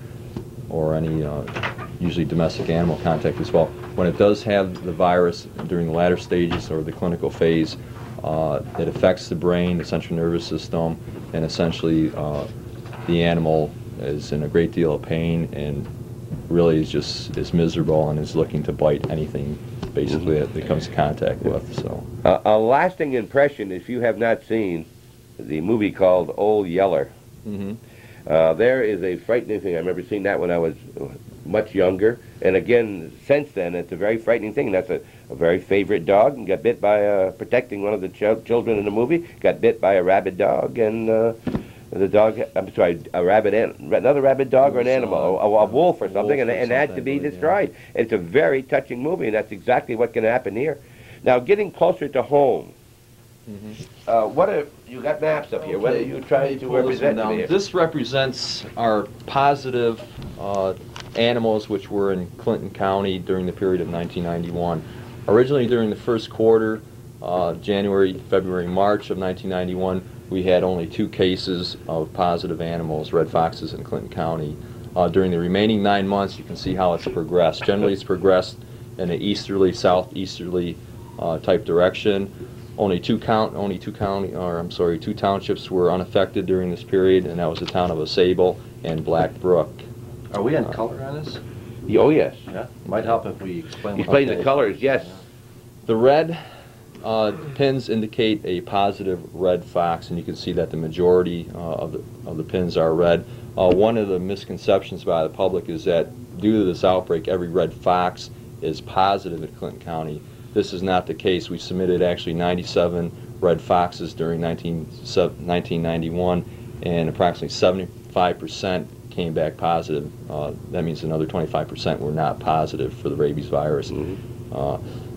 C: or any uh, usually domestic animal contact as well. When it does have the virus during the latter stages or the clinical phase, uh, it affects the brain, the central nervous system, and essentially uh, the animal is in a great deal of pain and really is just is miserable and is looking to bite anything basically that it comes in contact with. So
A: uh, a lasting impression, if you have not seen the movie called Old Yeller,
C: mm-hmm.
A: uh, there is a frightening thing. I remember seeing that when I was much younger, and again since then it's a very frightening thing. That's a, a very favorite dog, and got bit by uh, protecting one of the ch children in the movie, got bit by a rabid dog, and uh, the dog, I'm sorry, a rabid, an another rabid dog or an animal, a, a wolf or something, and, and had to be destroyed. It's a very touching movie, and that's exactly what can happen here. Now, getting closer to home, mm-hmm. uh, what are, you got maps up here, what are you trying to represent
C: this,
A: here?
C: This represents our positive uh, animals which were in Clinton County during the period of nineteen ninety-one. Originally during the first quarter, uh, January, February, March of nineteen ninety-one, we had only two cases of positive animals, red foxes, in Clinton County. Uh, during the remaining nine months, you can see how it's progressed. Generally, it's progressed in an easterly, southeasterly uh, type direction. Only two count, only two county, or I'm sorry, two townships were unaffected during this period, and that was the town of Ausable and Black Brook.
B: Are we on uh, color on this?
A: Oh yes.
B: Yeah. Might help if we explain.
A: Explain
B: okay.
A: the colors. Yes.
C: The red Uh, pins indicate a positive red fox, and you can see that the majority uh, of, the, of the pins are red. Uh, one of the misconceptions by the public is that due to this outbreak, every red fox is positive in Clinton County. This is not the case. We submitted actually ninety-seven red foxes during nineteen ninety-one, and approximately seventy-five percent came back positive. Uh, that means another twenty-five percent were not positive for the rabies virus. Mm-hmm. uh,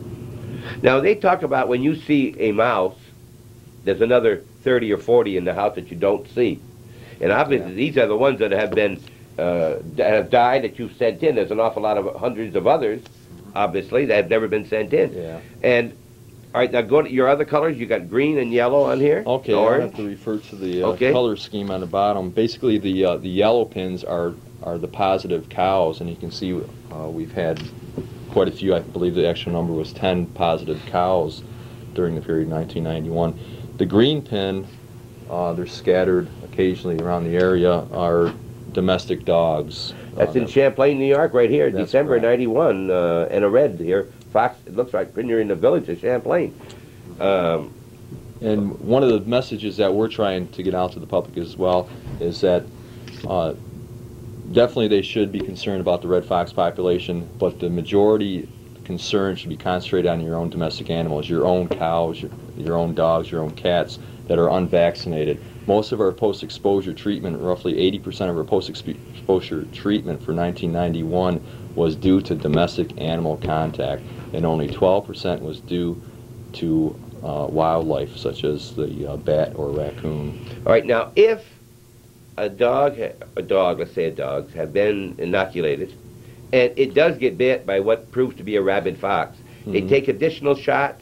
A: Now, they talk about when you see a mouse, there's another thirty or forty in the house that you don't see. And obviously, yeah. these are the ones that have been, uh, that have died that you've sent in. There's an awful lot of hundreds of others, obviously, that have never been sent in.
C: Yeah.
A: And, all right, now go to your other colors. You got green and yellow on here.
C: Okay, I have to refer to the uh, okay. color scheme on the bottom. Basically, the uh, the yellow pins are, are the positive cows, and you can see uh, we've had quite a few. I believe the actual number was ten positive cows during the period nineteen ninety-one. The green pin, uh, they're scattered occasionally around the area, are domestic dogs.
A: That's
C: uh,
A: in Champlain, New York, right here, December
C: correct.
A: ninety-one, uh, and a red here. Fox, it looks like when you're in the village of Champlain. Um,
C: and one of the messages that we're trying to get out to the public as well is that uh, definitely they should be concerned about the red fox population, but the majority concern should be concentrated on your own domestic animals, your own cows, your, your own dogs, your own cats that are unvaccinated. Most of our post-exposure treatment, roughly eighty percent of our post-exposure treatment for nineteen ninety-one was due to domestic animal contact, and only twelve percent was due to uh, wildlife, such as the uh, bat or raccoon.
A: All right, now if a dog, a dog, let's say a dog, had been inoculated, and it does get bit by what proves to be a rabid fox, mm-hmm. they take additional shots?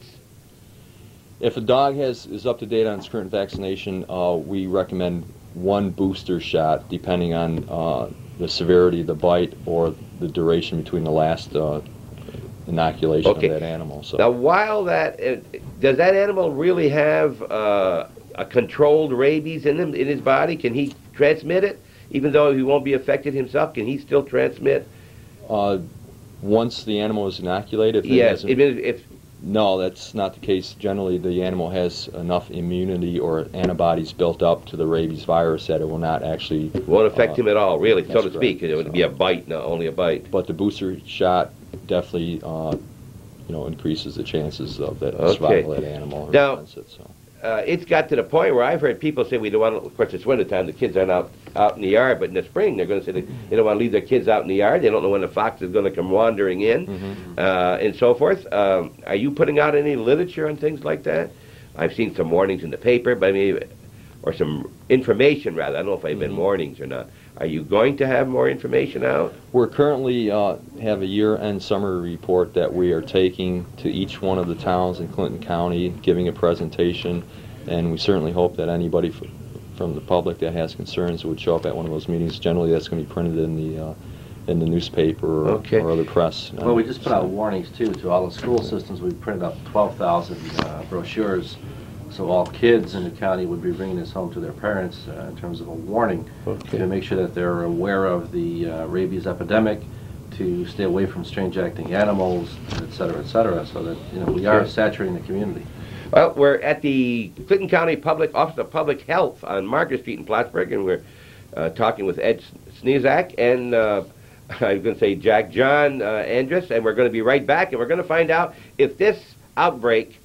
C: If a dog has is up to date on its current vaccination, uh, we recommend one booster shot, depending on uh, the severity of the bite or the duration between the last uh, inoculation
A: okay.
C: of that animal. So
A: now, while that uh, does that animal really have uh, a controlled rabies in him in his body? Can he transmit it, even though he won't be affected himself? Can he still transmit?
C: Uh, once the animal is inoculated, if it
A: yes.
C: hasn't-
A: If, if
C: No, that's not the case. Generally, the animal has enough immunity or antibodies built up to the rabies virus that it will not actually...
A: won't affect
C: uh,
A: him at all, really, so to
C: correct.
A: speak. It would
C: So-
A: be a bite, not only a bite.
C: But the booster shot definitely, uh, you know, increases the chances of that
A: Okay.
C: survival of that animal. or
A: Now-
C: prevents it, so.
A: Uh, it's got to the point where I've heard people say we don't want to, of course it's winter time, the kids aren't out, out in the yard, but in the spring they're going to say they, they don't want to leave their kids out in the yard, they don't know when the fox is going to come wandering in,
C: Mm-hmm.
A: uh, and so forth. Um, are you putting out any literature on things like that? I've seen some warnings in the paper, but I mean, or some information rather, I don't know if I've been
C: Mm-hmm.
A: warnings or not. Are you going to have more information out?
C: We're currently uh, have a year-end summary report that we are taking to each one of the towns in Clinton County, giving a presentation, and we certainly hope that anybody f from the public that has concerns would show up at one of those meetings. Generally, that's going to be printed in the uh, in the newspaper or,
A: Okay.
C: or other press.
B: Well, we just put out warnings, too, to all the school systems. We printed up twelve thousand uh, brochures, so all kids in the county would be bringing this home to their parents uh, in terms of a warning
A: Okay.
B: to make sure that they're aware of the uh, rabies epidemic, to stay away from strange-acting animals, et cetera, et cetera, so that, you know, we are
A: Okay.
B: saturating the community.
A: Well, we're at the Clinton County Public Office of Public Health on Margaret Street in Plattsburgh, and we're uh, talking with Ed Sneezak and uh, I was going to say Jack John uh, Andrus, and we're going to be right back, and we're going to find out if this outbreak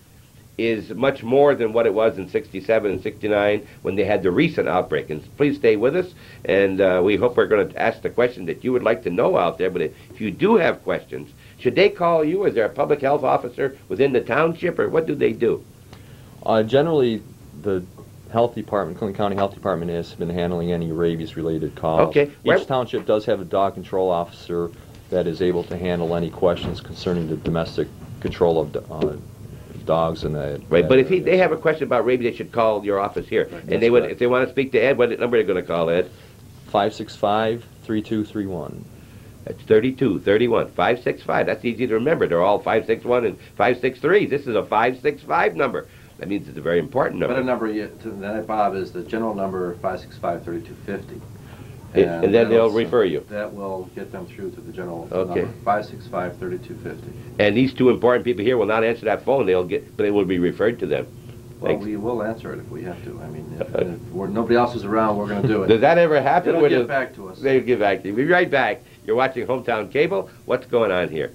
A: is much more than what it was in sixty-seven and sixty-nine when they had the recent outbreak. And please stay with us, and uh, we hope we're going to ask the question that you would like to know out there. But if you do have questions, should they call you? Is there a public health officer within the township, or what do they do?
C: Uh, generally, the health department, Clinton County Health Department, has been handling any rabies-related calls.
A: Okay. Where-
C: Each township does have a dog control officer that is able to handle any questions concerning the domestic control of uh, dogs and the.
A: Right, but if he, they have a question about rabies, they should call your office here. And
C: That's
A: they would,
C: correct.
A: if they want to speak to Ed, what number are they going to call, Ed?
C: five six five, three two three one.
A: That's thirty-two, thirty-one, five six five. That's easy to remember. They're all five six one and five six three. This is a five six five number. That means it's a very important number.
B: Better number yet to that, Bob, is the general number five six five, three two five zero.
A: And, and then they'll refer you.
B: That will get them through to the general
A: Okay.
B: number, five six five, three two five zero.
A: And these two important people here will not answer that phone. They'll get, but it will be referred to them.
B: Well,
A: Thanks.
B: we will answer it if we have to. I mean, if, if we're, nobody else is around, we're going to do it.
A: Does that ever happen?
B: It'll
A: When
B: get
A: it-
B: back to us.
A: They'll get back to you. We'll be right back. You're watching Hometown Cable. What's going on here?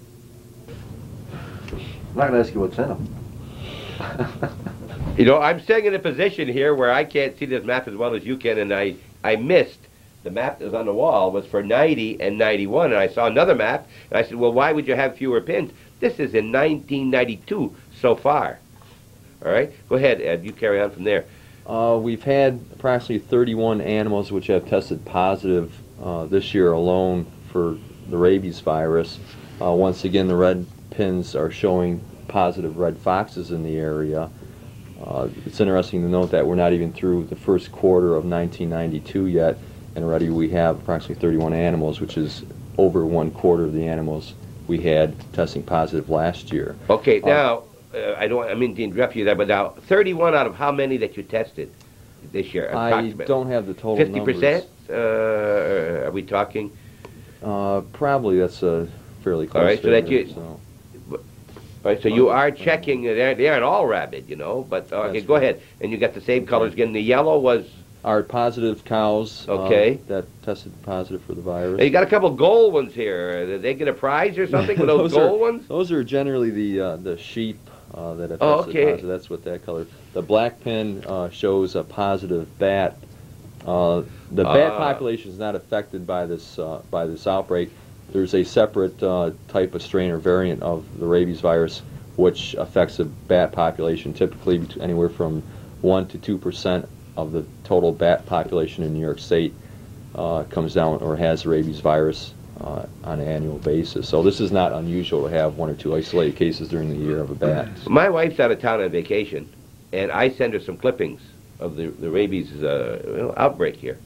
B: I'm not going to ask you what's in them.
A: You know, I'm staying in a position here where I can't see this map as well as you can, and I, I missed the map that was on the wall was for ninety and ninety-one, and I saw another map, and I said, well, why would you have fewer pins? This is in nineteen ninety-two so far. All right? Go ahead, Ed. You carry on from there.
C: Uh, we've had approximately thirty-one animals which have tested positive uh, this year alone for the rabies virus. Uh, once again, the red pins are showing positive red foxes in the area. Uh, it's interesting to note that we're not even through the first quarter of nineteen ninety-two yet, and already we have approximately thirty-one animals, which is over one quarter of the animals we had testing positive last year.
A: Okay,
C: Uh,
A: now, uh, I don't I mean to interrupt you there, but now, thirty-one out of how many that you tested this year?
C: I
A: approximately?
C: don't have the total
A: fifty
C: numbers.
A: percent? Uh, are we talking?
C: Uh, probably that's a fairly close
A: All right, so that
C: figure,
A: you-
C: so.
A: All right, so you are checking, uh, they they aren't all rabid, you know, but, uh, okay,
C: That's
A: go
C: right.
A: ahead. And you got the same colors again. The yellow was,
C: Our positive cows uh,
A: Okay.
C: that tested positive for the virus.
A: you got a couple gold ones here. Did they get a prize or something with those,
C: are,
A: gold ones?
C: Those are generally the uh, the sheep uh, that have
A: Oh,
C: tested
A: okay.
C: positive. That's what that color. The black pin uh, shows a positive bat. Uh, the bat
A: Ah.
C: population is not affected by this uh, by this outbreak. There's a separate uh, type of strain or variant of the rabies virus which affects the bat population, typically bet- anywhere from one to two percent of the total bat population in New York State uh, comes down or has the rabies virus. uh, on an annual basis. So this is not unusual to have one or two isolated cases during the year of a bat.
A: My wife's out of town on vacation, and I send her some clippings of the, the rabies uh, you know, outbreak here.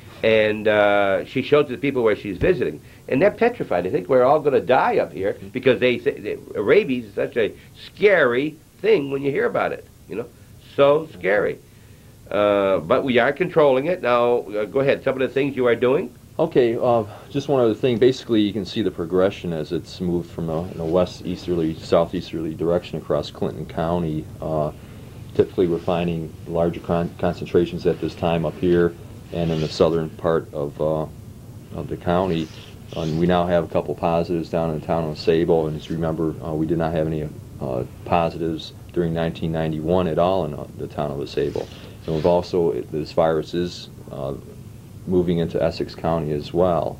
A: And uh, she shows it to people where she's visiting, and they're petrified. They think we're all going to die up here because they say they, rabies is such a scary thing when you hear about it. You know, so scary. Uh, but we are controlling it now. Uh, go ahead. Some of the things you are doing.
C: Okay, uh, just one other thing. Basically, you can see the progression as it's moved from a, in a west easterly, southeasterly direction across Clinton County. Uh, typically, we're finding larger con concentrations at this time up here and in the southern part of uh, of the county. And we now have a couple positives down in the town of Sable. And just remember, uh, we did not have any uh, positives during nineteen ninety-one at all in uh, the town of Sable. And we've also, this virus is uh, moving into Essex County as well.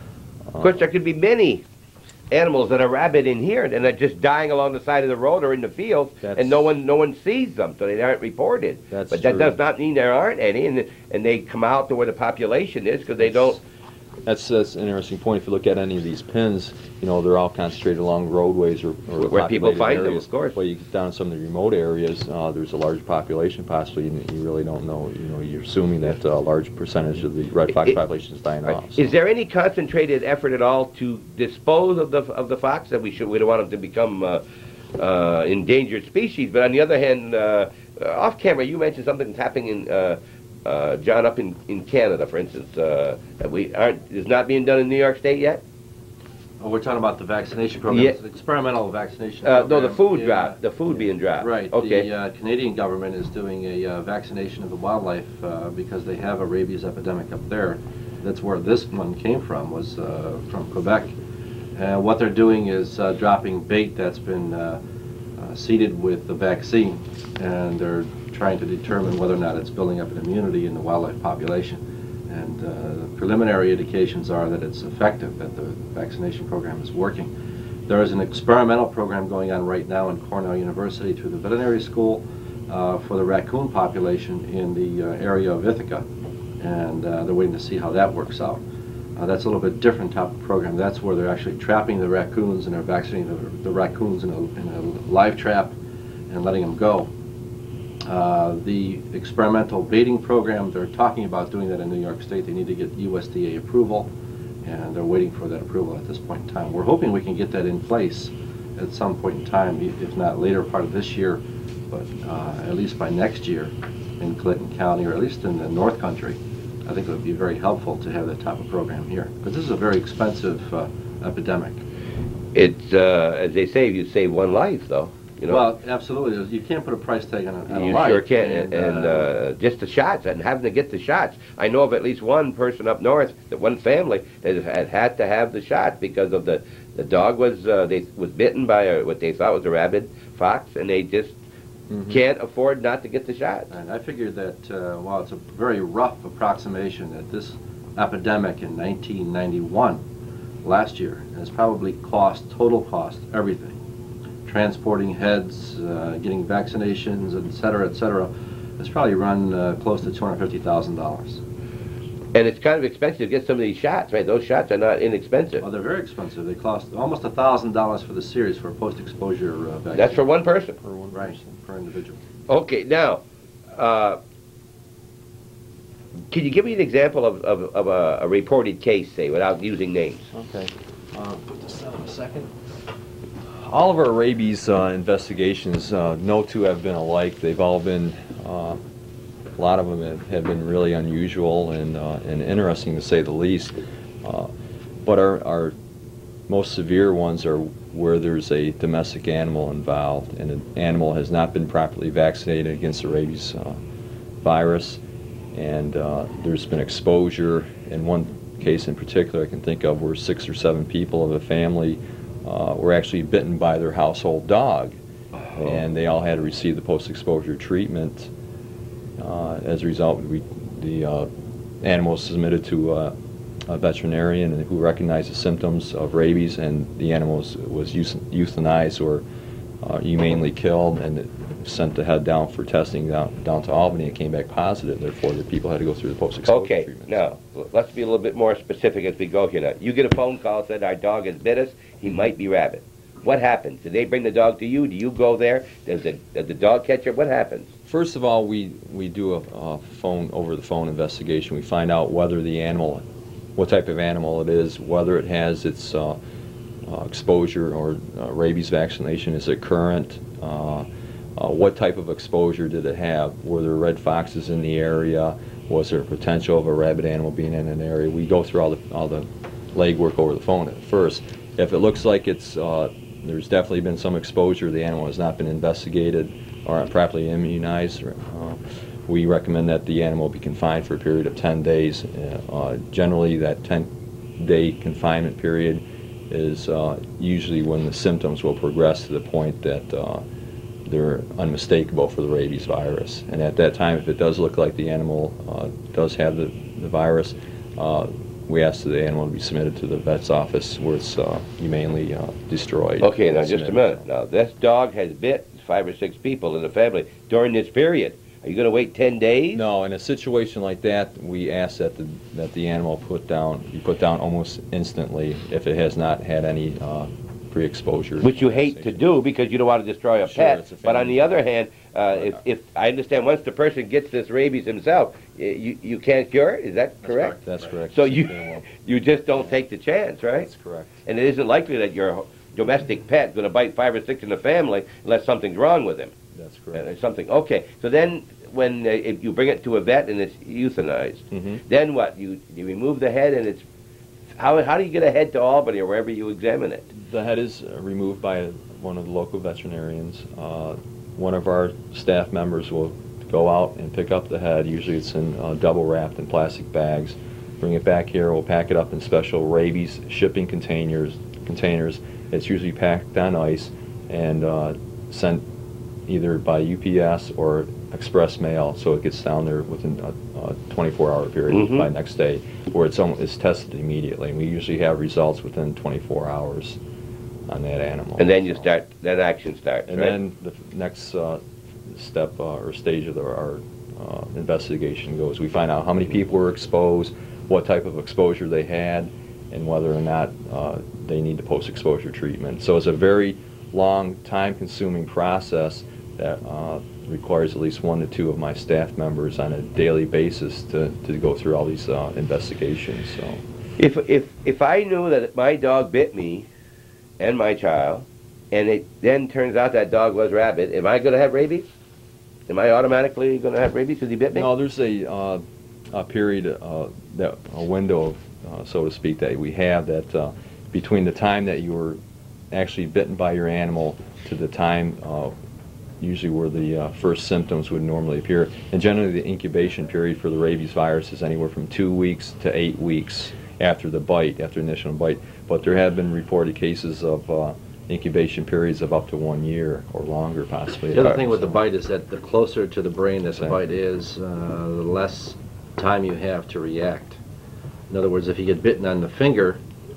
A: Of course, there could be many animals that are rabid in here and are just dying along the side of the road or in the fields, and no one no one sees them, so they aren't reported.
C: That's
A: but that
C: true.
A: does not mean there aren't any, and, and they come out to where the population is because they don't.
C: That's, that's an interesting point. If you look at any of these pins, you know, they're all concentrated along roadways or, or
A: where people find
C: areas.
A: them, of course.
C: Well, you get down in some of the remote areas, uh, there's a large population possibly, and you really don't know. You know, you're assuming that a large percentage of the red fox
A: It-
C: population is dying
A: Right.
C: off. So.
A: Is there any concentrated effort at all to dispose of the of the fox? That we should we don't want them to become uh, uh, endangered species, but on the other hand, uh, off camera, you mentioned something that's happening in. Uh, Uh, John, up in, in Canada, for instance, uh, that we aren't is not being done in New York State yet.
B: Oh, we're talking about the vaccination program.
A: Yeah.
B: It's an experimental vaccination
A: Uh,
B: program.
A: no, the food
B: in,
A: drop,
B: uh,
A: the food being dropped.
B: Right.
A: Okay.
B: The uh, Canadian government is doing a uh, vaccination of the wildlife uh, because they have a rabies epidemic up there. That's where this one came from, was uh, from Quebec. And what they're doing is uh, dropping bait that's been uh, uh, seeded with the vaccine, and they're trying to determine whether or not it's building up an immunity in the wildlife population. And uh, the preliminary indications are that it's effective, that the vaccination program is working. There is an experimental program going on right now in Cornell University through the veterinary school uh, for the raccoon population in the uh, area of Ithaca, and uh, they're waiting to see how that works out. Uh, that's a little bit different type of program. That's where they're actually trapping the raccoons and they're vaccinating the, the raccoons in a, in a live trap and letting them go. Uh, the experimental baiting program, they're talking about doing that in New York State. They need to get U S D A approval, and they're waiting for that approval at this point in time. We're hoping we can get that in place at some point in time, if not later part of this year, but uh, at least by next year in Clinton County, or at least in the North Country. I think it would be very helpful to have that type of program here, because this is a very expensive uh, epidemic.
A: It's uh, as they say, you save one life, though. You know?
B: Well, absolutely. You can't put a price tag on a, on a
A: You
B: life.
A: sure can, and,
B: And,
A: and uh, just the shots, and having to get the shots. I know of at least one person up north, that one family, that had had to have the shot because of the the dog was uh, they was bitten by a, what they thought was a rabid fox, and they just mm-hmm. can't afford not to get the shot.
B: And I figured that uh, while it's a very rough approximation, that this epidemic in nineteen ninety-one, last year, has probably cost, total cost, everything. Transporting heads, uh, getting vaccinations, et cetera, et cetera, it's probably run uh, close to two hundred fifty thousand dollars.
A: And it's kind of expensive to get some of these shots, right? Those shots are not inexpensive.
B: Well, they're very expensive. They cost almost one thousand dollars for the series for a post-exposure uh, vaccine.
A: That's for one person?
B: For one right, person, per individual.
A: Okay, now, uh, can you give me an example of, of, of a, a reported case, say, without using names?
C: Okay. Uh, put this down in a second. All of our rabies uh, investigations, uh, no two have been alike. They've all been, uh, a lot of them have, have been really unusual and, uh, and interesting to say the least. Uh, but our, our most severe ones are where there's a domestic animal involved and an animal has not been properly vaccinated against the rabies uh, virus, and uh, there's been exposure. In one case in particular I can think of where six or seven people of a family Uh, were actually bitten by their household dog, oh. and they all had to receive the post-exposure treatment. Uh, as a result, we, the uh, animal was submitted to uh, a veterinarian who recognized the symptoms of rabies, and the animal was, was euthanized or uh, humanely killed and sent the head down for testing down, down to Albany. It came back positive. Therefore, the people had to go through the post-exposure
A: Okay,
C: treatment.
A: now, let's be a little bit more specific as we go here now. You get a phone call, said our dog has bit us, he might be rabid. What happens? Do they bring the dog to you? Do you go there? Does the, does the dog catch it? What happens?
C: First of all, we, we do a, a phone, over-the-phone investigation. We find out whether the animal, what type of animal it is, whether it has its uh, uh, exposure or uh, rabies vaccination, is it current, uh, uh, what type of exposure did it have, were there red foxes in the area, was there a potential of a rabid animal being in an area. We go through all the, all the legwork over the phone at first. If it looks like it's, uh, there's definitely been some exposure, the animal has not been investigated or properly immunized, uh, we recommend that the animal be confined for a period of ten days. Uh, generally, that ten-day confinement period is uh, usually when the symptoms will progress to the point that uh, they're unmistakable for the rabies virus. And at that time, if it does look like the animal uh, does have the, the virus, uh, we ask that the animal to be submitted to the vet's office where it's uh, humanely uh, destroyed.
A: Okay, now just a minute. Now, this dog has bit five or six people in the family during this period. Are you going to wait ten days?
C: No, in a situation like that, we ask that the that the animal put down be put down almost instantly if it has not had any uh, pre-exposure.
A: Which you hate to do because you don't want to destroy a
C: Sure, it's a
A: pet. But on
C: family.
A: the other hand, uh, if, if I understand, once the person gets this rabies himself, y- you you can't cure it. Is that correct?
C: That's correct.
A: So
C: It's
A: you
C: been a while.
A: you just don't take the chance, right?
C: That's correct.
A: And it isn't likely that your domestic pet's going to bite five or six in the family unless something's wrong with him.
C: That's
A: Uh,
C: correct.
A: there's something. Okay. So then, when uh, if you bring it to a vet and it's euthanized,
C: Mm-hmm.
A: then what? You you remove the head and it's how how do you get a head to Albany or wherever you examine it?
C: The head is uh, removed by one of the local veterinarians. Uh, one of our staff members will go out and pick up the head. Usually it's in uh, double wrapped in plastic bags. Bring it back here. We'll pack it up in special rabies shipping containers. Containers. It's usually packed on ice and uh, sent either by U P S or express mail, so it gets down there within a twenty-four hour period
A: Mhm.
C: by next day, where it's, almost, it's tested immediately. And we usually have results within twenty-four hours on that animal.
A: And then you start. Then action starts.
C: And
A: right?
C: then the next uh, step uh, or stage of the, our uh, investigation goes, we find out how many people were exposed, what type of exposure they had, and whether or not uh, they need the post-exposure treatment. So it's a very long, time-consuming process that uh, requires at least one to two of my staff members on a daily basis to, to go through all these uh, investigations. So,
A: If if if I knew that my dog bit me and my child, and it then turns out that dog was rabid, am I going to have rabies? Am I automatically going to have rabies because he bit me?
C: no, there's a, uh, a period, uh, that a window, uh, so to speak, that we have that uh, between the time that you were actually bitten by your animal to the time uh, usually where the uh, first symptoms would normally appear. And generally the incubation period for the rabies virus is anywhere from two weeks to eight weeks after the bite, after initial bite. But there have been reported cases of uh, incubation periods of up to one year or longer possibly.
B: The other thing with the bite is that the closer to the brain this
C: Exactly.
B: bite is, uh, the less time you have to react. In other words, if you get bitten on the finger,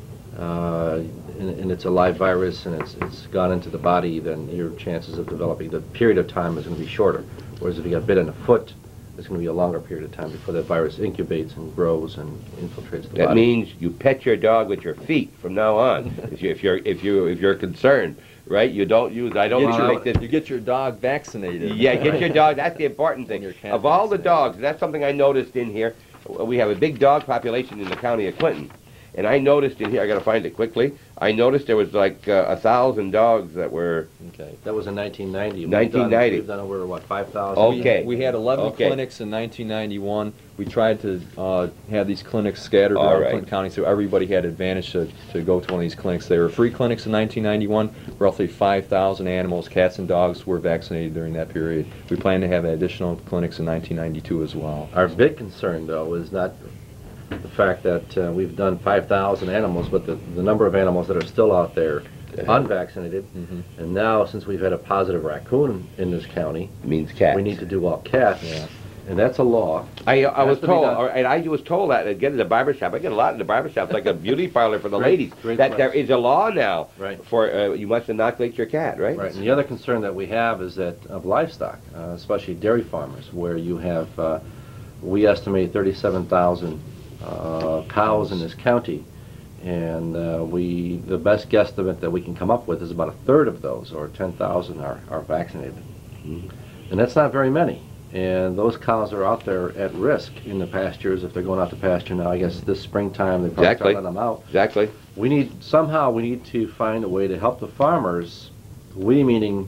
B: uh, and, and it's a live virus and it's, it's gone into the body, then your chances of developing, the period of time is going to be shorter. Whereas if you got bit in the foot, it's going to be a longer period of time before that virus incubates and grows and infiltrates the
A: That
B: body.
A: means you pet your dog with your feet from now on. if, you, if you're if you if you're concerned, right? You don't use. I don't
C: You
A: need
C: get,
A: to
C: your,
A: make this.
C: you get your dog vaccinated.
A: Yeah, get your dog. That's the important thing.
C: Your cat
A: Of all the
C: vaccinated.
A: dogs, that's something I noticed in here. We have a big dog population in the county of Clinton, and I noticed in here. I got to find it quickly. I noticed there was like uh, a thousand dogs that were.
C: Okay.
B: That was in nineteen ninety. We've
A: nineteen ninety.
B: Done, we've done over, what, five thousand?
A: Okay.
C: We, we had eleven
A: Okay.
C: clinics in nineteen ninety-one. We tried to uh, have these clinics scattered
A: All
C: around
A: right.
C: Clinton County so everybody had advantage to, to go to one of these clinics. They were free clinics in nineteen ninety-one. Roughly five thousand animals, cats and dogs, were vaccinated during that period. We plan to have additional clinics in nineteen ninety-two as well.
B: Our big concern, though, is not the fact that uh, we've done five thousand animals, but the, the number of animals that are still out there unvaccinated.
C: Mhm.
B: And now, since we've had a positive raccoon in this county,
A: Means cats.
B: we need to do all cats.
C: Yeah.
B: And that's a law.
A: I I
B: Has
A: was
B: to be
A: told,
B: done.
A: or- and I was told that again in the barber shop. I get a lot in the barber shop, like a beauty parlor for the
B: Great-
A: ladies.
B: great
A: that
B: place.
A: there is a law now
B: Right.
A: for uh, you must inoculate your cat, right?
B: Right, and the other concern that we have is that of livestock, uh, especially dairy farmers, where you have, uh, we estimate thirty-seven thousand uh, cows in this county, and uh, we, the best guesstimate that we can come up with is about a third of those, or ten thousand, are, are vaccinated.
A: Mm-hmm.
B: And that's not very many. And those cows are out there at risk in the pastures. If they're going out to pasture now, I guess this springtime they probably
A: Exactly.
B: start letting them out.
A: Exactly.
B: We need, somehow we need to find a way to help the farmers, we meaning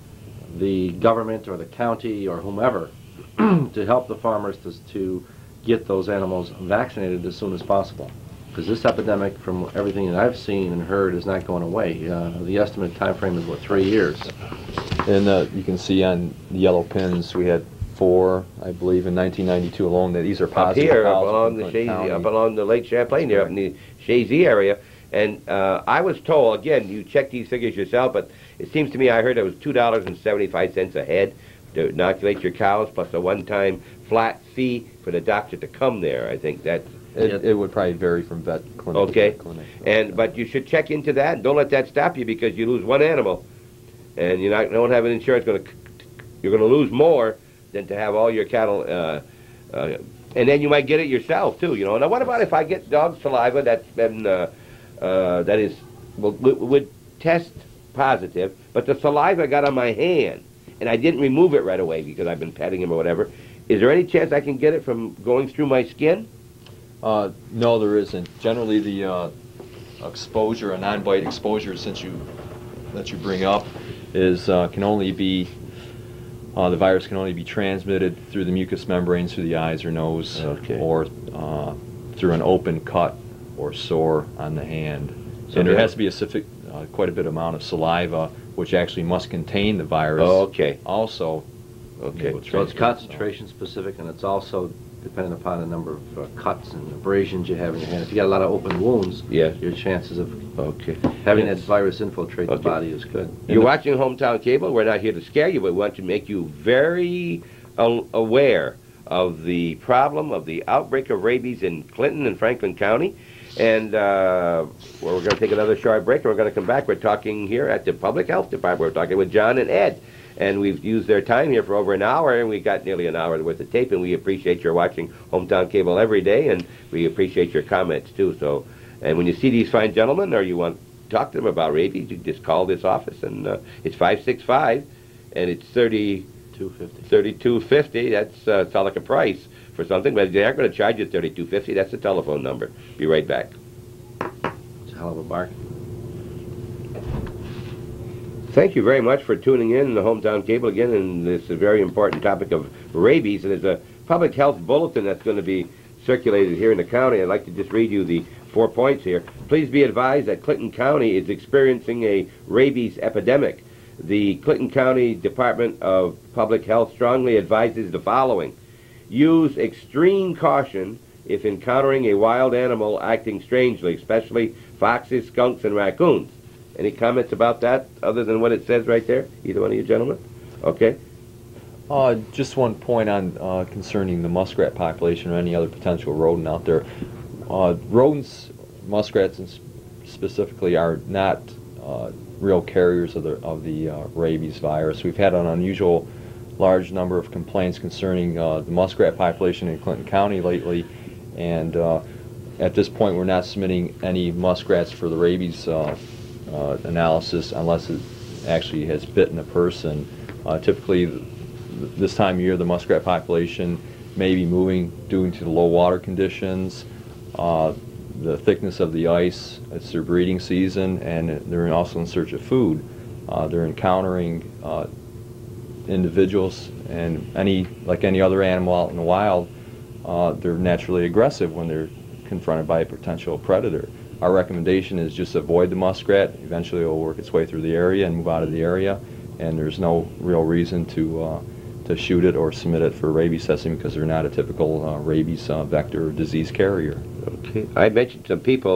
B: the government or the county or whomever, to help the farmers to, to get those animals vaccinated as soon as possible. Because this epidemic, from everything that I've seen and heard, is not going away. Uh, the estimated time frame is, what, three years?
D: And uh, you can see on the yellow pins, we had four, I believe, in nineteen ninety-two alone. That these are
A: Up
D: positive
A: here, up
D: cows
A: along
D: in
A: the
D: Clinton
A: Shazy,
D: County.
A: up along the Lake Champlain, there, up in the Shazy area. And uh, I was told, again, you check these figures yourself, but it seems to me I heard it was two dollars and seventy-five cents a head to inoculate your cows, plus a one-time flat fee for the doctor to come there. I think that.
D: It, it would probably vary from vet clinic
A: Okay.
D: to vet clinic.
A: And but you should check into that. And don't let that stop you, because you lose one animal, and you're not don't have an insurance. Going to you're going to lose more than to have all your cattle. Uh, uh, and then you might get it yourself too. You know. Now, what about if I get dog saliva that's been uh, uh, that is would, would test positive, but the saliva got on my hand, and I didn't remove it right away because I've been petting him or whatever. Is there any chance I can get it from going through my skin?
D: Uh, no, there isn't. Generally, the uh, exposure, a non-bite exposure, since you that you bring up, is uh, can only be uh, the virus can only be transmitted through the mucous membranes, through the eyes or nose,
A: Okay.
D: or uh, through an open cut or sore on the hand.
A: So
D: and there
A: yeah.
D: has to be a specific, uh, quite a bit amount of saliva, which actually must contain the virus.
A: Oh, okay.
D: Also,
A: Okay.
D: able to
B: So it's
D: transmit it.
B: concentration specific, and it's also dependent upon the number of uh, cuts and abrasions you have in your hand. If you got a lot of open wounds,
A: Yes.
B: your chances of
A: Okay.
B: having
D: Yes.
B: that virus infiltrate
A: Okay.
B: the body is good.
A: You're watching Hometown Cable. We're not here to scare you, but we want to make you very uh, aware of the problem of the outbreak of rabies in Clinton and Franklin County. And uh, well, we're going to take another short break, and we're going to come back. We're talking here at the Public Health Department. We're talking with John and Ed. And we've used their time here for over an hour, and we got nearly an hour worth of tape, and we appreciate your watching Hometown Cable every day, and we appreciate your comments, too. So, and when you see these fine gentlemen, or you want to talk to them about rabies, you just call this office, and uh, it's five six five, and it's thirty-two fifty. That's uh, sounds like a price for something, but they aren't going to charge you thirty-two fifty. That's the telephone number. Be right back.
B: It's a hell of a bargain.
A: Thank you very much for tuning in to Hometown Cable again, and this very important topic of rabies. And there's a public health bulletin that's going to be circulated here in the county. I'd like to just read you the four points here. Please be advised that Clinton County is experiencing a rabies epidemic. The Clinton County Department of Public Health strongly advises the following. Use extreme caution if encountering a wild animal acting strangely, especially foxes, skunks, and raccoons. Any comments about that other than what it says right there? Either one of you gentlemen? Okay.
D: Uh, just one point on uh, concerning the muskrat population or any other potential rodent out there. Uh, rodents, muskrats and specifically, are not uh, real carriers of the of the uh, rabies virus. We've had an unusual large number of complaints concerning uh, the muskrat population in Clinton County lately, and uh, at this point we're not submitting any muskrats for the rabies uh, uh, analysis unless it actually has bitten a person. Uh, typically, th this time of year the muskrat population may be moving due to the low water conditions, uh, the thickness of the ice. It's their breeding season, and they're also in search of food. Uh, they're encountering uh, individuals, and any like any other animal out in the wild, uh, they're naturally aggressive when they're confronted by a potential predator. Our recommendation is just avoid the muskrat. Eventually it will work its way through the area and move out of the area, and there's no real reason to uh, to shoot it or submit it for rabies testing because they're not a typical uh, rabies uh, vector or disease carrier.
A: Okay. I mentioned some people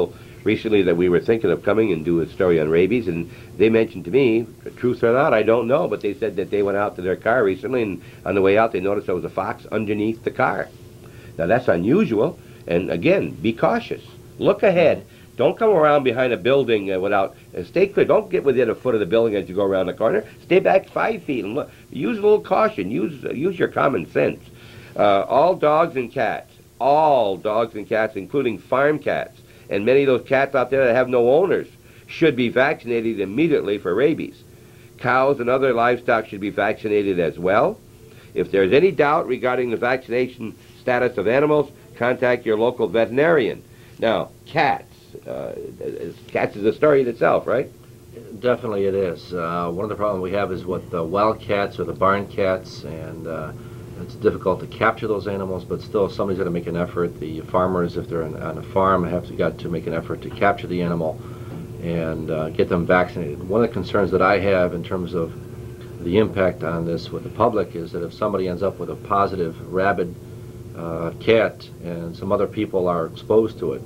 A: recently that we were thinking of coming and do a story on rabies, and they mentioned to me, truth or not, I don't know, but they said that they went out to their car recently, and on the way out they noticed there was a fox underneath the car. Now that's unusual, and again, be cautious. Look ahead. Don't come around behind a building uh, without, uh, stay clear. Don't get within a foot of the building as you go around the corner. Stay back five feet and look. Use a little caution. Use, uh, use your common sense. Uh, all dogs and cats, all dogs and cats, including farm cats, and many of those cats out there that have no owners, should be vaccinated immediately for rabies. Cows and other livestock should be vaccinated as well. If there's any doubt regarding the vaccination status of animals, contact your local veterinarian. Now, cats. Uh, cats is a story in itself, right?
B: Definitely it is. Uh, one of the problems we have is what the wild cats or the barn cats, and uh, it's difficult to capture those animals, but still somebody's got to make an effort. The farmers, if they're on, on a farm, have to, got to make an effort to capture the animal and uh, get them vaccinated. One of the concerns that I have in terms of the impact on this with the public is that if somebody ends up with a positive rabid uh, cat and some other people are exposed to it,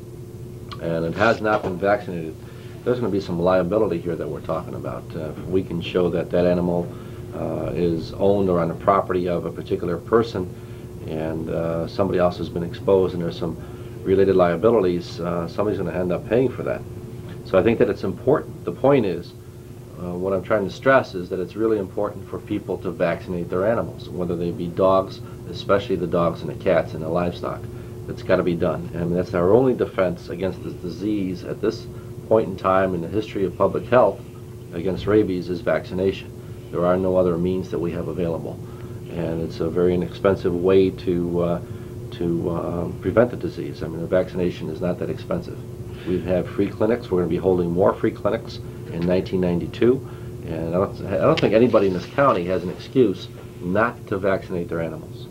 B: and it has not been vaccinated, there's going to be some liability here that we're talking about. Uh, if we can show that that animal uh, is owned or on the property of a particular person, and uh, somebody else has been exposed and there's some related liabilities, uh, somebody's going to end up paying for that. So I think that it's important. The point is, uh, what I'm trying to stress is that it's really important for people to vaccinate their animals, whether they be dogs, especially the dogs and the cats and the livestock. It's got to be done. I mean, that's our only defense against this disease at this point in time in the history of public health against rabies is vaccination. There are no other means that we have available, and it's a very inexpensive way to uh, to uh, prevent the disease. I mean, the vaccination is not that expensive. We have free clinics. We're going to be holding more free clinics in nineteen ninety-two, and I don't, I don't think anybody in this county has an excuse not to vaccinate their animals.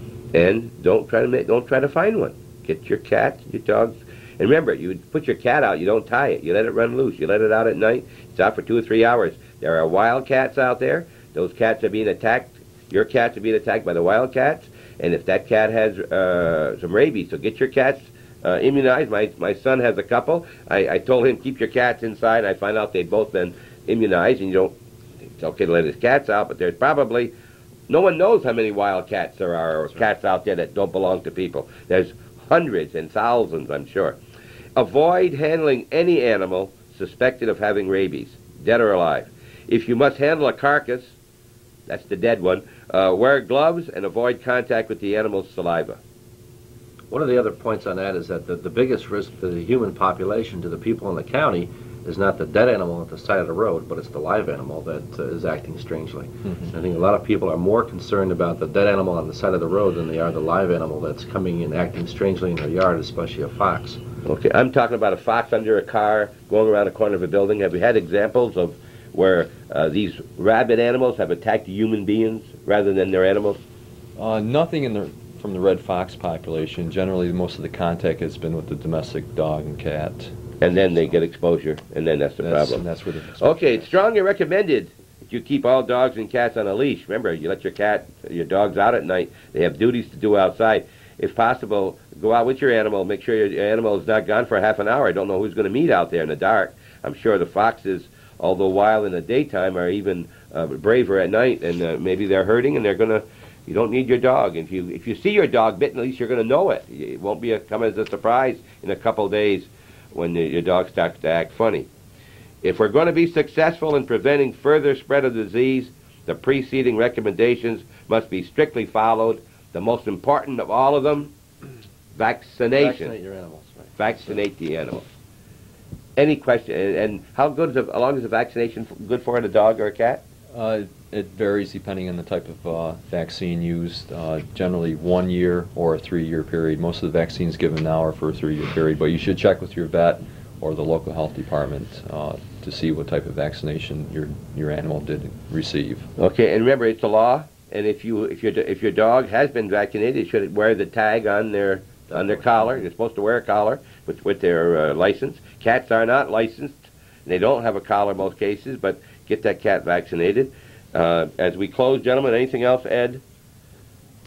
A: And don't try to make, don't try to find one. Get your cat, your dogs, and remember, you put your cat out. You don't tie it. You let it run loose. You let it out at night. It's out for two or three hours. There are wild cats out there. Those cats are being attacked. Your cats are being attacked by the wild cats. And if that cat has uh, some rabies, so get your cats uh, immunized. My my son has a couple. I, I told him keep your cats inside. I find out they've both been immunized, and you don't. It's okay to let his cats out, but there's probably no one knows how many wild cats there are, or cats out there that don't belong to people. There's hundreds and thousands, I'm sure. Avoid handling any animal suspected of having rabies, dead or alive. If you must handle a carcass, that's the dead one, uh, wear gloves and avoid contact with the animal's saliva.
B: One of the other points on that is that the, the biggest risk to the human population, to the people in the county, is not the dead animal at the side of the road, but it's the live animal that uh, is acting strangely. Mm-hmm. I think a lot of people are more concerned about the dead animal on the side of the road than they are the live animal that's coming and acting strangely in their yard, especially a fox.
A: Okay, I'm talking about a fox under a car going around the corner of a building. Have you had examples of where uh, these rabid animals have attacked human beings rather than their animals?
D: Uh, nothing in the from the red fox population. Generally, most of the contact has been with the domestic dog and cat.
A: And then they get exposure, and then that's the
D: that's,
A: problem.
D: That's where the
A: okay, it's strongly recommended that you keep all dogs and cats on a leash. Remember, you let your cat, your dogs out at night. They have duties to do outside. If possible, go out with your animal. Make sure your animal is not gone for half an hour. I don't know who's going to meet out there in the dark. I'm sure the foxes, although wild in the daytime, are even uh, braver at night, and uh, maybe they're hurting, and they're going to. You don't need your dog. If you if you see your dog bitten, at least you're going to know it. It won't be a, come as a surprise in a couple of days when the, your dog starts to act funny. If we're going to be successful in preventing further spread of disease, the preceding recommendations must be strictly followed. The most important of all of them, vaccination.
B: Vaccinate your animals. Right.
A: Vaccinate the animals. Any question? And, and how good is a, how long is a vaccination good for in a dog or a cat?
D: Uh, it varies depending on the type of uh, vaccine used. Uh, generally one year or a three-year period. Most of the vaccines given now are for a three-year period, but you should check with your vet or the local health department uh, to see what type of vaccination your your animal did receive.
A: Okay, and remember, it's a law, and if you if your if your dog has been vaccinated, it should wear the tag on their on their collar. They're supposed to wear a collar with with their uh, license. Cats are not licensed, and they don't have a collar in most cases, but get that cat vaccinated. Uh, as we close, gentlemen, anything else, Ed?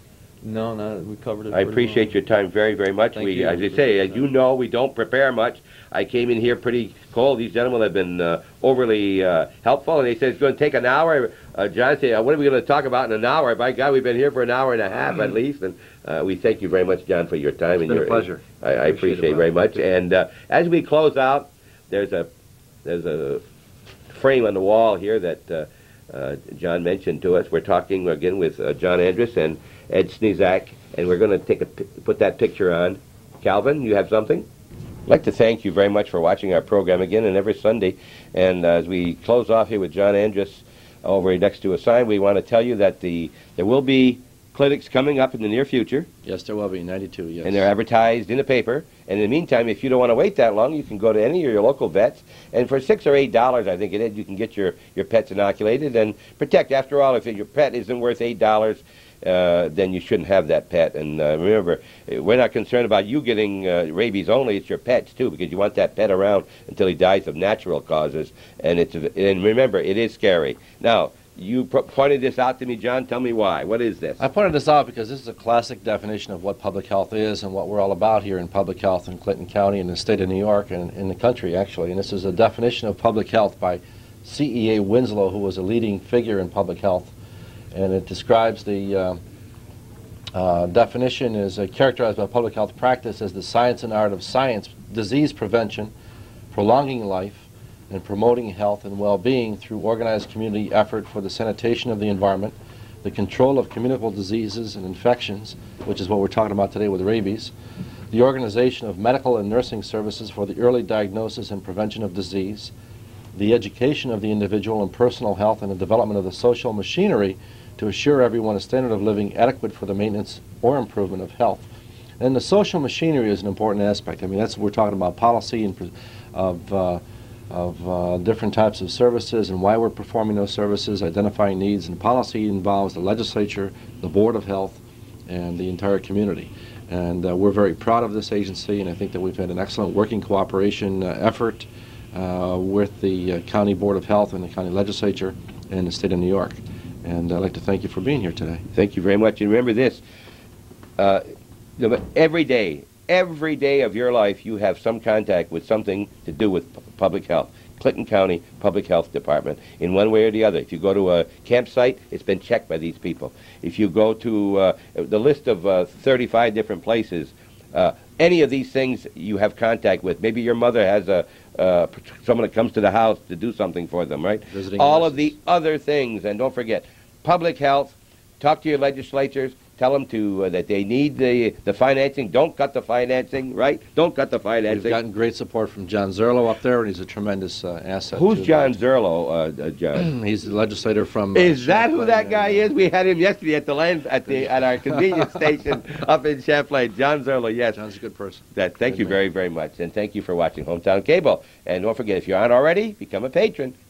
D: No, no, we covered it.
A: I
D: pretty
A: appreciate
D: well.
A: your time very, very much.
D: Thank
A: we,
D: you.
A: as I say, as you know, we don't prepare much. I came in here pretty cold. These gentlemen have been uh, overly uh, helpful, and they said it's going to take an hour. Uh, John said, what are we going to talk about in an hour? By God, we've been here for an hour and a half at least, and uh, we thank you very much, John, for your time.
B: It's
A: and
B: been
A: your,
B: a pleasure.
A: I, I appreciate,
B: Appreciate it,
A: it very
B: Bob.
A: much. And uh, as we close out, there's a there's a frame on the wall here that uh, uh, John mentioned to us. We're talking again with uh, John Andrus and Ed Snezak, and we're going to take a put that picture on. Calvin, you have something? I'd like to thank you very much for watching our program again and every Sunday. And uh, as we close off here with John Andrus over next to a sign, we want to tell you that the there will be clinics coming up in the near future.
B: Yes, there will be, ninety-two, yes.
A: And they're advertised in the paper. And in the meantime, if you don't want to wait that long, you can go to any of your local vets. And for six or eight dollars, I think it is, you can get your, your pets inoculated and protect. After all, if your pet isn't worth eight dollars, uh, then you shouldn't have that pet. And uh, remember, we're not concerned about you getting uh, rabies only. It's your pets, too, because you want that pet around until he dies of natural causes. And, it's, and remember, it is scary. Now, you pointed this out to me, John. Tell me why. What is this?
B: I pointed this out because this is a classic definition of what public health is and what we're all about here in public health in Clinton County and the state of New York and in the country, actually. And this is a definition of public health by C E A Winslow, who was a leading figure in public health. And it describes the uh, uh, definition is uh, characterized by public health practice as the science and art of science, disease prevention, prolonging life, and promoting health and well-being through organized community effort for the sanitation of the environment, the control of communicable diseases and infections, which is what we're talking about today with rabies, the organization of medical and nursing services for the early diagnosis and prevention of disease, the education of the individual in personal health, and the development of the social machinery to assure everyone a standard of living adequate for the maintenance or improvement of health. And the social machinery is an important aspect. I mean, that's what we're talking about, policy and of uh, of uh, different types of services and why we're performing those services, identifying needs, and policy involves the legislature, the Board of Health, and the entire community. And uh, we're very proud of this agency, and I think that we've had an excellent working cooperation uh, effort uh, with the uh, County Board of Health and the County Legislature and the State of New York. And I'd like to thank you for being here today.
A: Thank you very much. And remember this, uh, every day, every day of your life, you have some contact with something to do with public health. Clinton County Public Health Department, in one way or the other. If you go to a campsite, it's been checked by these people. If you go to uh, the list of uh, thirty-five different places, uh, any of these things you have contact with. Maybe your mother has a uh, someone that comes to the house to do something for them, right?
B: Visiting
A: All
B: nurses.
A: of the other things, and don't forget, public health. Talk to your legislatures. Tell them to uh, that they need the the financing. Don't cut the financing, right? Don't cut the financing.
B: We've gotten great support from John Zerlo up there, and he's a tremendous uh, asset.
A: Who's
B: to
A: John
B: that.
A: Zerlo, uh, uh, John?
B: He's the legislator from... Uh,
A: Is that who that
B: Champlain,
A: guy
B: and, uh,
A: is? We had him yesterday at the land at the at our convenience station up in Champlain. John Zerlo, yes.
B: John's a good person.
A: That. Thank
B: Good
A: you
B: man.
A: very, very much, and thank you for watching Hometown Cable. And don't forget, if you aren't already, become a patron.